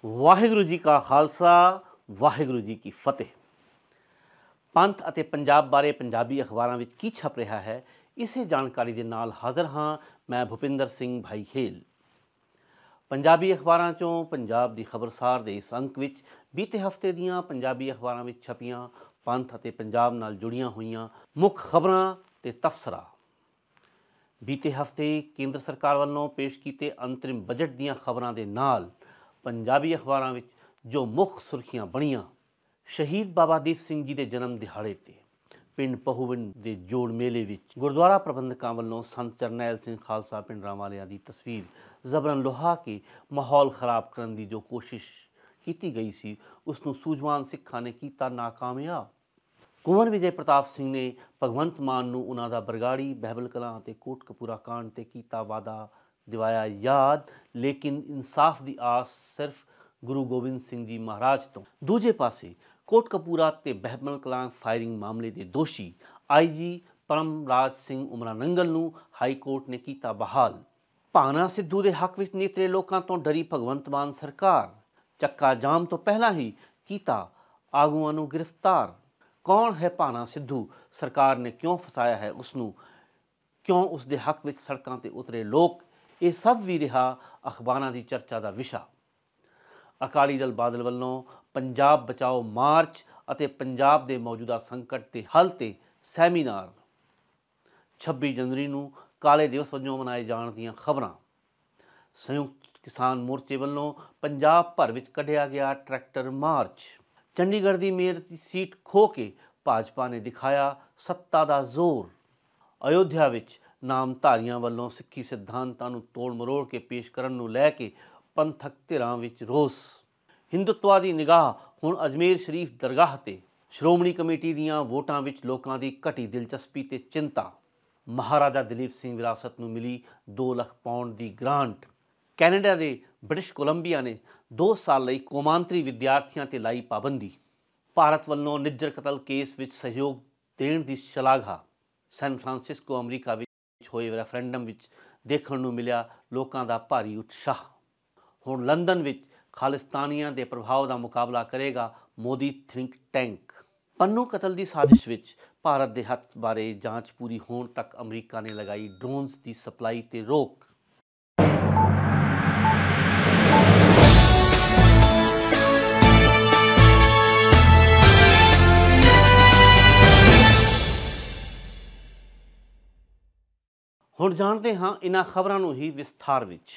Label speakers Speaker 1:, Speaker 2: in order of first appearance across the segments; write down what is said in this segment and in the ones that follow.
Speaker 1: ਵਾਹਿਗੁਰੂ ਜੀ ਕਾ ਖਾਲਸਾ ਵਾਹਿਗੁਰੂ ਜੀ ਕੀ ਫਤਿਹ। ਪੰਥ ਅਤੇ ਪੰਜਾਬ ਬਾਰੇ ਪੰਜਾਬੀ ਅਖਬਾਰਾਂ ਵਿੱਚ ਕੀ ਛਪ ਰਿਹਾ ਹੈ, ਇਸੇ ਜਾਣਕਾਰੀ ਦੇ ਨਾਲ ਹਾਜ਼ਰ ਹਾਂ ਮੈਂ ਭੁਪਿੰਦਰ ਸਿੰਘ ਭਾਈ ਖੇਲ। ਪੰਜਾਬੀ ਅਖਬਾਰਾਂ 'ਚੋਂ ਪੰਜਾਬ ਦੀ ਖਬਰਸਾਰ ਦੇ ਇਸ ਅੰਕ ਵਿੱਚ ਬੀਤੇ ਹਫ਼ਤੇ ਦੀਆਂ ਪੰਜਾਬੀ ਅਖਬਾਰਾਂ ਵਿੱਚ ਛਪੀਆਂ ਪੰਥ ਅਤੇ ਪੰਜਾਬ ਨਾਲ ਜੁੜੀਆਂ ਹੋਈਆਂ ਮੁੱਖ ਖਬਰਾਂ ਤੇ ਤਬਸਰਾ। ਬੀਤੇ ਹਫ਼ਤੇ ਕੇਂਦਰ ਸਰਕਾਰ ਵੱਲੋਂ ਪੇਸ਼ ਕੀਤੇ ਅੰਤਰਿਮ ਬਜਟ ਦੀਆਂ ਖਬਰਾਂ ਦੇ ਨਾਲ ਪੰਜਾਬੀ ਅਖਬਾਰਾਂ ਵਿੱਚ ਜੋ ਮੁੱਖ ਸੁਰਖੀਆਂ ਬਣੀਆਂ, ਸ਼ਹੀਦ ਬਾਬਾ ਦੀਪ ਸਿੰਘ ਜੀ ਦੇ ਜਨਮ ਦਿਹਾੜੇ 'ਤੇ ਪਿੰਡ ਪਹੂਵਿੰਡ ਦੇ ਜੋੜ ਮੇਲੇ ਵਿੱਚ ਗੁਰਦੁਆਰਾ ਪ੍ਰਬੰਧਕਾਂ ਵੱਲੋਂ ਸੰਤ ਜਰਨੈਲ ਸਿੰਘ ਖਾਲਸਾ ਪਿੰਡਰਾਂ ਵਾਲਿਆਂ ਦੀ ਤਸਵੀਰ ਜ਼ਬਰਨ ਲੁਹਾ ਕੇ ਮਾਹੌਲ ਖਰਾਬ ਕਰਨ ਦੀ ਜੋ ਕੋਸ਼ਿਸ਼ ਕੀਤੀ ਗਈ ਸੀ, ਉਸ ਨੂੰ ਸੂਝਵਾਨ ਸਿੱਖਾਂ ਨੇ ਕੀਤਾ ਨਾਕਾਮਯਾਬ। ਕੁੰਵਰ ਵਿਜੇ ਪ੍ਰਤਾਪ ਸਿੰਘ ਨੇ ਭਗਵੰਤ ਮਾਨ ਨੂੰ ਉਹਨਾਂ ਦਾ ਬਰਗਾੜੀ, ਬਹਿਬਲ ਕਲਾਂ ਅਤੇ ਕੋਟਕਪੂਰਾ ਕਾਂਡ 'ਤੇ ਕੀਤਾ ਵਾਅਦਾ ਦਿਵਾਇਆ ਯਾਦ, ਲੇਕਿਨ ਇਨਸਾਫ ਦੀ ਆਸ ਸਿਰਫ ਗੁਰੂ ਗੋਬਿੰਦ ਸਿੰਘ ਜੀ ਮਹਾਰਾਜ ਤੋਂ। ਦੂਜੇ ਪਾਸੇ ਕੋਟਕਪੂਰਾ ਤੇ ਬਹਿਬਲ ਕਲਾਂ ਫਾਇਰਿੰਗ ਮਾਮਲੇ ਦੇ ਦੋਸ਼ੀ IG ਪਰਮਰਾਜ ਸਿੰਘ ਉਮਰਾ ਨੰਗਲ ਨੂੰ ਹਾਈ ਕੋਰਟ ਨੇ ਕੀਤਾ ਬਹਾਲ। ਭਾਨਾ ਸਿੱਧੂ ਦੇ ਹੱਕ ਵਿੱਚ ਨਿਤਰੇ ਲੋਕਾਂ ਤੋਂ ਡਰੀ ਭਗਵੰਤ ਮਾਨ ਸਰਕਾਰ, ਚੱਕਾ ਜਾਮ ਤੋਂ ਪਹਿਲਾਂ ਹੀ ਕੀਤਾ ਆਗੂਆਂ ਨੂੰ ਗ੍ਰਿਫਤਾਰ। ਕੌਣ ਹੈ ਭਾਨਾ ਸਿੱਧੂ, ਸਰਕਾਰ ਨੇ ਕਿਉਂ ਫਸਾਇਆ ਹੈ ਉਸਨੂੰ, ਕਿਉਂ ਉਸ ਦੇ ਹੱਕ ਵਿੱਚ ਸੜਕਾਂ 'ਤੇ ਉਤਰੇ ਲੋਕ, ਇਹ ਸਭ ਵੀ ਰਿਹਾ ਅਖਬਾਰਾਂ ਦੀ ਚਰਚਾ ਦਾ ਵਿਸ਼ਾ। ਅਕਾਲੀ ਦਲ ਬਾਦਲ ਵੱਲੋਂ ਪੰਜਾਬ ਬਚਾਓ ਮਾਰਚ ਅਤੇ ਪੰਜਾਬ ਦੇ ਮੌਜੂਦਾ ਸੰਕਟ ਦੇ ਹੱਲ 'ਤੇ ਸੈਮੀਨਾਰ। 26 ਜਨਵਰੀ ਨੂੰ ਕਾਲੇ ਦਿਵਸ ਵਜੋਂ ਮਨਾਏ ਜਾਣ ਦੀਆਂ ਖਬਰਾਂ। ਸੰਯੁਕਤ ਕਿਸਾਨ ਮੋਰਚੇ ਵੱਲੋਂ ਪੰਜਾਬ ਭਰ ਵਿੱਚ ਕੱਢਿਆ ਗਿਆ ਟਰੈਕਟਰ ਮਾਰਚ। ਚੰਡੀਗੜ੍ਹ ਦੀ ਮੇਅਰ ਦੀ ਸੀਟ ਖੋਹ ਕੇ ਭਾਜਪਾ ਨੇ ਦਿਖਾਇਆ ਸੱਤਾ ਦਾ ਜ਼ੋਰ। ਅਯੋਧਿਆ ਵਿੱਚ ਨਾਮਧਾਰੀਆਂ ਵੱਲੋਂ ਸਿੱਖੀ ਸਿਧਾਂਤਾਂ ਨੂੰ ਤੋੜ ਮਰੋੜ ਕੇ ਪੇਸ਼ ਕਰਨ ਨੂੰ ਲੈ ਕੇ ਪੰਥਕ ਧਿਰਾਂ ਵਿੱਚ ਰੋਸ। ਹਿੰਦੂਤਵਾ ਦੀ ਨਿਗਾਹ ਹੁਣ ਅਜਮੇਰ ਸ਼ਰੀਫ ਦਰਗਾਹ 'ਤੇ। ਸ਼੍ਰੋਮਣੀ ਕਮੇਟੀ ਦੀਆਂ ਵੋਟਾਂ ਵਿੱਚ ਲੋਕਾਂ ਦੀ ਘਟੀ ਦਿਲਚਸਪੀ ਤੇ ਚਿੰਤਾ। ਮਹਾਰਾਜਾ ਦਲੀਪ ਸਿੰਘ ਵਿਰਾਸਤ ਨੂੰ ਮਿਲੀ 2 ਲੱਖ ਪਾਉਂਡ ਦੀ ਗ੍ਰਾਂਟ। ਕੈਨੇਡਾ ਦੇ ਬ੍ਰਿਟਿਸ਼ ਕੋਲੰਬੀਆ ਨੇ 2 ਸਾਲ ਲਈ ਕੌਮਾਂਤਰੀ ਵਿਦਿਆਰਥੀਆਂ 'ਤੇ ਲਾਈ ਪਾਬੰਦੀ। ਭਾਰਤ ਵੱਲੋਂ ਨਿੱਜਰ ਕਤਲ ਕੇਸ ਵਿੱਚ ਸਹਿਯੋਗ ਦੇਣ ਦੀ ਸ਼ਲਾਘਾ। ਸੈਨ ਫਰਾਂਸਿਸਕੋ ਅਮਰੀਕਾ ਵਿੱਚ ਹੋਏ ਰੈਫਰੈਂਡਮ ਵਿੱਚ ਦੇਖਣ ਨੂੰ ਮਿਲਿਆ ਲੋਕਾਂ ਦਾ ਭਾਰੀ ਉਤਸ਼ਾਹ। ਹੁਣ ਲੰਦਨ ਵਿੱਚ ਖਾਲਿਸਤਾਨੀਆਂ ਦੇ ਪ੍ਰਭਾਵ ਦਾ ਮੁਕਾਬਲਾ ਕਰੇਗਾ ਮੋਦੀ ਥਿੰਕ ਟੈਂਕ। ਪੰਨੂ ਕਤਲ ਦੀ ਸਾਜ਼ਿਸ਼ ਵਿੱਚ ਭਾਰਤ ਦੇ ਹੱਥ ਬਾਰੇ ਜਾਂਚ ਪੂਰੀ ਹੋਣ ਤੱਕ ਅਮਰੀਕਾ ਨੇ ਲਗਾਈ ਡਰੋਨਸ ਦੀ ਸਪਲਾਈ ਤੇ ਰੋਕ। ਹੁਣ ਜਾਣਦੇ ਹਾਂ ਇਹਨਾਂ ਖਬਰਾਂ ਨੂੰ ਹੀ ਵਿਸਥਾਰ ਵਿੱਚ।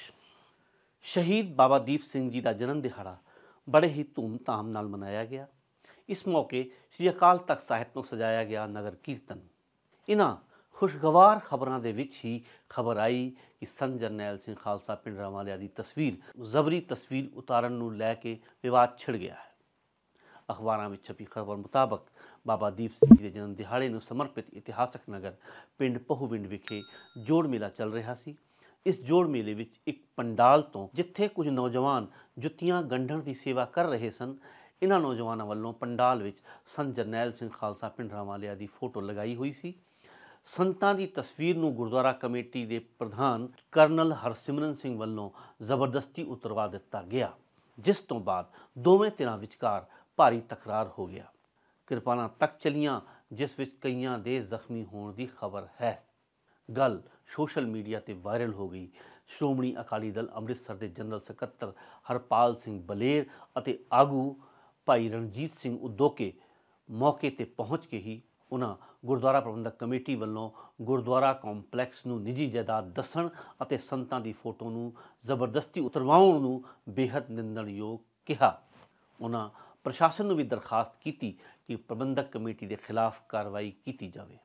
Speaker 1: ਸ਼ਹੀਦ ਬਾਬਾ ਦੀਪ ਸਿੰਘ ਜੀ ਦਾ ਜਨਮ ਦਿਹਾੜਾ ਬੜੇ ਹੀ ਧੂਮ-ਧਾਮ ਨਾਲ ਮਨਾਇਆ ਗਿਆ। ਇਸ ਮੌਕੇ ਸ੍ਰੀ ਅਕਾਲ ਤਖਤ ਸਾਹਿਬ ਤੋਂ ਸਜਾਇਆ ਗਿਆ ਨਗਰ ਕੀਰਤਨ। ਇਹਨਾਂ ਖੁਸ਼ਗਵਾਰ ਖਬਰਾਂ ਦੇ ਵਿੱਚ ਹੀ ਖਬਰ ਆਈ ਕਿ ਸੰਤ ਜਰਨੈਲ ਸਿੰਘ ਖਾਲਸਾ ਪਿੰਡਰਾਂ ਵਾਲਿਆਂ ਦੀ ਤਸਵੀਰ ਜ਼ਬਰੀ ਤਸਵੀਰ ਉਤਾਰਨ ਨੂੰ ਲੈ ਕੇ ਵਿਵਾਦ ਛਿੜ ਗਿਆ ਹੈ। ਅਖਬਾਰਾਂ ਵਿੱਚ ਛਪੀ ਖਬਰ ਮੁਤਾਬਕ ਬਾਬਾ ਦੀਪ ਸਿੰਘ ਜੀ ਦੇ ਜਨਮ ਦਿਹਾੜੇ ਨੂੰ ਸਮਰਪਿਤ ਇਤਿਹਾਸਕ ਨਗਰ ਪਿੰਡ ਪਹੂਵਿੰਡ ਵਿਖੇ ਜੋੜ ਮੇਲਾ ਚੱਲ ਰਿਹਾ ਸੀ। ਇਸ ਜੋੜ ਮੇਲੇ ਵਿੱਚ ਇੱਕ ਪੰਡਾਲ ਤੋਂ ਜਿੱਥੇ ਕੁਝ ਨੌਜਵਾਨ ਜੁੱਤੀਆਂ ਗੰਢਣ ਦੀ ਸੇਵਾ ਕਰ ਰਹੇ ਸਨ, ਇਹਨਾਂ ਨੌਜਵਾਨਾਂ ਵੱਲੋਂ ਪੰਡਾਲ ਵਿੱਚ ਸੰਤ ਜਰਨੈਲ ਸਿੰਘ ਖਾਲਸਾ ਪਿੰਡਰਾਂ ਵਾਲਿਆਂ ਦੀ ਫੋਟੋ ਲਗਾਈ ਹੋਈ ਸੀ। ਸੰਤਾਂ ਦੀ ਤਸਵੀਰ ਨੂੰ ਗੁਰਦੁਆਰਾ ਕਮੇਟੀ ਦੇ ਪ੍ਰਧਾਨ ਕਰਨਲ ਹਰਸਿਮਰਨ ਸਿੰਘ ਵੱਲੋਂ ਜ਼ਬਰਦਸਤੀ ਉਤਰਵਾ ਦਿੱਤਾ ਗਿਆ, ਜਿਸ ਤੋਂ ਬਾਅਦ ਦੋਵੇਂ ਧਿਰਾਂ ਵਿਚਕਾਰ ਭਾਰੀ ਤਕਰਾਰ ਹੋ ਗਿਆ। ਕਿਰਪਾਨਾਂ ਤੱਕ ਚਲੀਆਂ, ਜਿਸ ਵਿੱਚ ਕਈਆਂ ਦੇ ਜ਼ਖਮੀ ਹੋਣ ਦੀ ਖਬਰ ਹੈ। ਗੱਲ ਸੋਸ਼ਲ ਮੀਡੀਆ 'ਤੇ ਵਾਇਰਲ ਹੋ ਗਈ। ਸ਼੍ਰੋਮਣੀ ਅਕਾਲੀ ਦਲ ਅੰਮ੍ਰਿਤਸਰ ਦੇ ਜਨਰਲ ਸਕੱਤਰ ਹਰਪਾਲ ਸਿੰਘ ਬਲੇਰ ਅਤੇ ਆਗੂ ਭਾਈ ਰਣਜੀਤ ਸਿੰਘ ਉਦੋਕੇ ਮੌਕੇ 'ਤੇ ਪਹੁੰਚ ਕੇ ਹੀ ਉਹਨਾਂ ਗੁਰਦੁਆਰਾ ਪ੍ਰਬੰਧਕ ਕਮੇਟੀ ਵੱਲੋਂ ਗੁਰਦੁਆਰਾ ਕੰਪਲੈਕਸ ਨੂੰ ਨਿੱਜੀ ਜਾਇਦਾਦ ਦੱਸਣ ਅਤੇ ਸੰਤਾਂ ਦੀ ਫੋਟੋ ਨੂੰ ਜ਼ਬਰਦਸਤੀ ਉਤਰਵਾਉਣ ਨੂੰ ਬੇਹੱਦ ਨਿੰਦਣਯੋਗ ਕਿਹਾ। ਉਹਨਾਂ ਪ੍ਰਸ਼ਾਸਨ ਨੂੰ ਵੀ ਦਰਖਾਸਤ ਕੀਤੀ ਕਿ ਪ੍ਰਬੰਧਕ ਕਮੇਟੀ ਦੇ ਖਿਲਾਫ ਕਾਰਵਾਈ ਕੀਤੀ ਜਾਵੇ।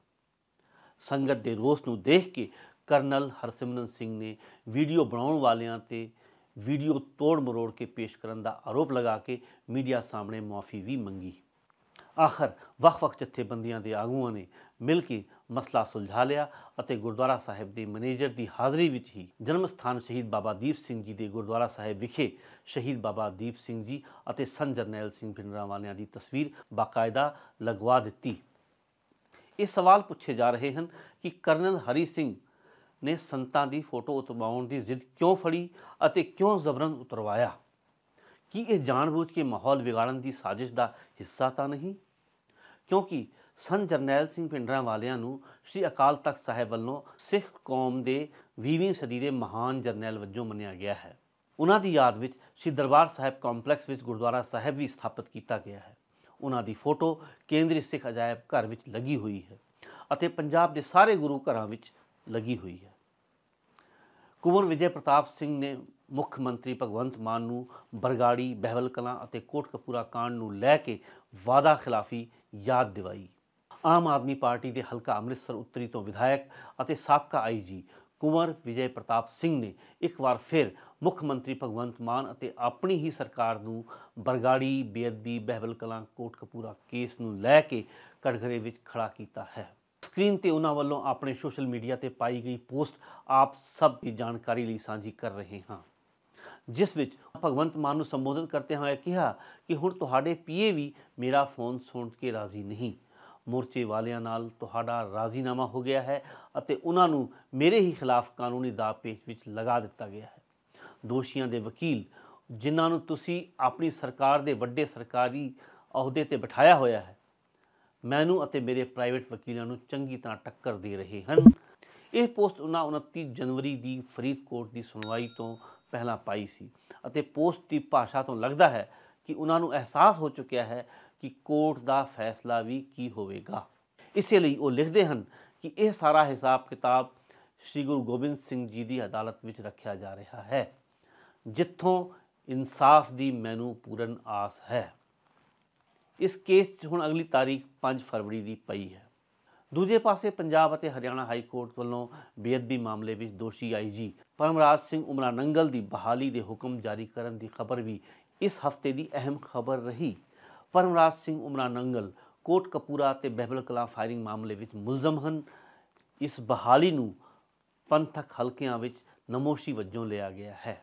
Speaker 1: ਸੰਗਤ ਦੇ ਰੋਸ ਨੂੰ ਦੇਖ ਕੇ ਕਰਨਲ ਹਰਸਿਮਰਨ ਸਿੰਘ ਨੇ ਵੀਡੀਓ ਬਣਾਉਣ ਵਾਲਿਆਂ 'ਤੇ ਵੀਡੀਓ ਤੋੜ ਮਰੋੜ ਕੇ ਪੇਸ਼ ਕਰਨ ਦਾ ਆਰੋਪ ਲਗਾ ਕੇ ਮੀਡੀਆ ਸਾਹਮਣੇ ਮੁਆਫੀ ਵੀ ਮੰਗੀ। ਆਖਰ ਵੱਖ-ਵੱਖ ਜਥੇਬੰਦੀਆਂ ਦੇ ਆਗੂਆਂ ਨੇ ਮਿਲ ਕੇ ਮਸਲਾ ਸੁਲਝਾ ਲਿਆ ਅਤੇ ਗੁਰਦੁਆਰਾ ਸਾਹਿਬ ਦੇ ਮੈਨੇਜਰ ਦੀ ਹਾਜ਼ਰੀ ਵਿੱਚ ਹੀ ਜਨਮ ਸਥਾਨ ਸ਼ਹੀਦ ਬਾਬਾ ਦੀਪ ਸਿੰਘ ਜੀ ਦੇ ਗੁਰਦੁਆਰਾ ਸਾਹਿਬ ਵਿਖੇ ਸ਼ਹੀਦ ਬਾਬਾ ਦੀਪ ਸਿੰਘ ਜੀ ਅਤੇ ਸੰਤ ਜਰਨੈਲ ਸਿੰਘ ਪਿੰਡਰਾਂ ਵਾਲਿਆਂ ਦੀ ਤਸਵੀਰ ਬਾਕਾਇਦਾ ਲਗਵਾ ਦਿੱਤੀ। ਇਹ ਸਵਾਲ ਪੁੱਛੇ ਜਾ ਰਹੇ ਹਨ ਕਿ ਕਰਨਲ ਹਰੀ ਸਿੰਘ ਨੇ ਸੰਤਾਂ ਦੀ ਫੋਟੋ ਉਤਰਵਾਉਣ ਦੀ ਜ਼ਿੱਦ ਕਿਉਂ ਫੜੀ ਅਤੇ ਕਿਉਂ ਜ਼ਬਰਨ ਉਤਰਵਾਇਆ। ਕੀ ਇਹ ਜਾਣਬੁੱਝ ਕੇ ਮਾਹੌਲ ਵਿਗਾੜਨ ਦੀ ਸਾਜ਼ਿਸ਼ ਦਾ ਹਿੱਸਾ ਤਾਂ ਨਹੀਂ? ਕਿਉਂਕਿ ਸੰਤ ਜਰਨੈਲ ਸਿੰਘ ਭਿੰਡਰਾਂਵਾਲਿਆਂ ਨੂੰ ਸ੍ਰੀ ਅਕਾਲ ਤਖਤ ਸਾਹਿਬ ਵੱਲੋਂ ਸਿੱਖ ਕੌਮ ਦੇ 20ਵੀਂ ਸਦੀ ਦੇ ਮਹਾਨ ਜਰਨੈਲ ਵਜੋਂ ਮੰਨਿਆ ਗਿਆ ਹੈ। ਉਹਨਾਂ ਦੀ ਯਾਦ ਵਿੱਚ ਸ੍ਰੀ ਦਰਬਾਰ ਸਾਹਿਬ ਕੰਪਲੈਕਸ ਵਿੱਚ ਗੁਰਦੁਆਰਾ ਸਾਹਿਬ ਵੀ ਸਥਾਪਿਤ ਕੀਤਾ ਗਿਆ ਹੈ। ਉਹਨਾਂ ਦੀ ਫੋਟੋ ਕੇਂਦਰੀ ਸਿੱਖ ਅਜਾਇਬ ਘਰ ਵਿੱਚ ਲੱਗੀ ਹੋਈ ਹੈ ਅਤੇ ਪੰਜਾਬ ਦੇ ਸਾਰੇ ਗੁਰੂ ਘਰਾਂ ਵਿੱਚ ਲੱਗੀ ਹੋਈ ਹੈ। ਕੁੰਵਰ ਵਿਜੇ ਪ੍ਰਤਾਪ ਸਿੰਘ ਨੇ ਮੁੱਖ ਮੰਤਰੀ ਭਗਵੰਤ ਮਾਨ ਨੂੰ ਬਰਗਾੜੀ, ਬਹਿਬਲ ਕਲਾਂ ਅਤੇ ਕੋਟਕਪੂਰਾ ਕਾਂਡ ਨੂੰ ਲੈ ਕੇ ਵਾਅਦਾ ਖਿਲਾਫੀ ਯਾਦ ਦਿਵਾਈ। ਆਮ ਆਦਮੀ ਪਾਰਟੀ ਦੇ ਹਲਕਾ ਅੰਮ੍ਰਿਤਸਰ ਉੱਤਰੀ ਤੋਂ ਵਿਧਾਇਕ ਅਤੇ ਸਾਬਕਾ ਆਈਜੀ ਕੁੰਵਰ ਵਿਜੇ ਪ੍ਰਤਾਪ ਸਿੰਘ ਨੇ ਇੱਕ ਵਾਰ ਫਿਰ ਮੁੱਖ ਮੰਤਰੀ ਭਗਵੰਤ ਮਾਨ ਅਤੇ ਆਪਣੀ ਹੀ ਸਰਕਾਰ ਨੂੰ ਬਰਗਾੜੀ, ਬੇਅਦਬੀ, ਬਹਿਬਲ ਕਲਾਂ, ਕੋਟਕਪੂਰਾ ਕੇਸ ਨੂੰ ਲੈ ਕੇ ਕਟਘਰੇ ਵਿੱਚ ਖੜਾ ਕੀਤਾ ਹੈ। ਸਕਰੀਨ ਤੇ ਉਹਨਾਂ ਵੱਲੋਂ ਆਪਣੇ ਸੋਸ਼ਲ ਮੀਡੀਆ ਤੇ ਪਾਈ ਗਈ ਪੋਸਟ ਆਪ ਸਭ ਦੀ ਜਾਣਕਾਰੀ ਲਈ ਸਾਂਝੀ ਕਰ ਰਹੇ ਹਾਂ, ਜਿਸ ਵਿੱਚ ਭਗਵੰਤ ਮਾਨ ਨੂੰ ਸੰਬੋਧਨ ਕਰਦੇ ਹੋਏ ਕਿਹਾ ਕਿ ਹੁਣ ਤੁਹਾਡੇ ਪੀਏ ਵੀ ਮੇਰਾ ਫੋਨ ਸੁਣ ਕੇ ਰਾਜ਼ੀ ਨਹੀਂ। ਮੋਰਚੇ ਵਾਲਿਆਂ ਨਾਲ ਤੁਹਾਡਾ ਰਾਜ਼ੀਨਾਮਾ ਹੋ ਗਿਆ ਹੈ ਅਤੇ ਉਹਨਾਂ ਨੂੰ ਮੇਰੇ ਹੀ ਖਿਲਾਫ ਕਾਨੂੰਨੀ ਦਾਅ ਪੇਚ ਵਿੱਚ ਲਗਾ ਦਿੱਤਾ ਗਿਆ ਹੈ। ਦੋਸ਼ੀਆਂ ਦੇ ਵਕੀਲ, ਜਿਨ੍ਹਾਂ ਨੂੰ ਤੁਸੀਂ ਆਪਣੀ ਸਰਕਾਰ ਦੇ ਵੱਡੇ ਸਰਕਾਰੀ ਅਹੁਦੇ ਤੇ ਬਿਠਾਇਆ ਹੋਇਆ ਹੈ, ਮੈਨੂੰ ਅਤੇ ਮੇਰੇ ਪ੍ਰਾਈਵੇਟ ਵਕੀਲਾਂ ਨੂੰ ਚੰਗੀ ਤਰ੍ਹਾਂ ਟੱਕਰ ਦੇ ਰਹੇ ਹਨ। ਇਹ ਪੋਸਟ ਉਹਨਾਂ 29 ਜਨਵਰੀ ਦੀ ਫਰੀਦਕੋਟ ਦੀ ਸੁਣਵਾਈ ਤੋਂ ਪਹਿਲਾਂ ਪਾਈ ਸੀ ਅਤੇ ਪੋਸਟ ਦੀ ਭਾਸ਼ਾ ਤੋਂ ਲੱਗਦਾ ਹੈ ਕਿ ਉਹਨਾਂ ਨੂੰ ਅਹਿਸਾਸ ਹੋ ਚੁੱਕਿਆ ਹੈ ਕਿ ਕੋਰਟ ਦਾ ਫੈਸਲਾ ਵੀ ਕੀ ਹੋਵੇਗਾ। ਇਸੇ ਲਈ ਉਹ ਲਿਖਦੇ ਹਨ ਕਿ ਇਹ ਸਾਰਾ ਹਿਸਾਬ ਕਿਤਾਬ ਸ੍ਰੀ ਗੁਰੂ ਗੋਬਿੰਦ ਸਿੰਘ ਜੀ ਦੀ ਅਦਾਲਤ ਵਿੱਚ ਰੱਖਿਆ ਜਾ ਰਿਹਾ ਹੈ, ਜਿੱਥੋਂ ਇਨਸਾਫ ਦੀ ਮੈਨੂੰ ਪੂਰਨ ਆਸ ਹੈ। ਇਸ ਕੇਸ 'ਚ ਹੁਣ ਅਗਲੀ ਤਾਰੀਖ 5 ਫਰਵਰੀ ਦੀ ਪਈ ਹੈ। ਦੂਜੇ ਪਾਸੇ ਪੰਜਾਬ ਅਤੇ ਹਰਿਆਣਾ ਹਾਈ ਕੋਰਟ ਵੱਲੋਂ ਬੇਅਦਬੀ ਮਾਮਲੇ ਵਿੱਚ ਦੋਸ਼ੀ ਆਈਜੀ ਪਰਮਰਾਜ ਸਿੰਘ ਉਮਰਾ ਨੰਗਲ ਦੀ ਬਹਾਲੀ ਦੇ ਹੁਕਮ ਜਾਰੀ ਕਰਨ ਦੀ ਖਬਰ ਵੀ ਇਸ ਹਫ਼ਤੇ ਦੀ ਅਹਿਮ ਖਬਰ ਰਹੀ। ਪਰਮਰਾਜ ਸਿੰਘ ਉਮਰਾ ਨੰਗਲ ਕੋਟਕਪੂਰਾ ਅਤੇ ਬਹਿਬਲ ਕਲਾਂ ਫਾਇਰਿੰਗ ਮਾਮਲੇ ਵਿੱਚ ਮੁਲਜ਼ਮ ਹਨ। ਇਸ ਬਹਾਲੀ ਨੂੰ ਪੰਥਕ ਹਲਕਿਆਂ ਵਿੱਚ ਨਮੋਸ਼ੀ ਵਜੋਂ ਲਿਆ ਗਿਆ ਹੈ।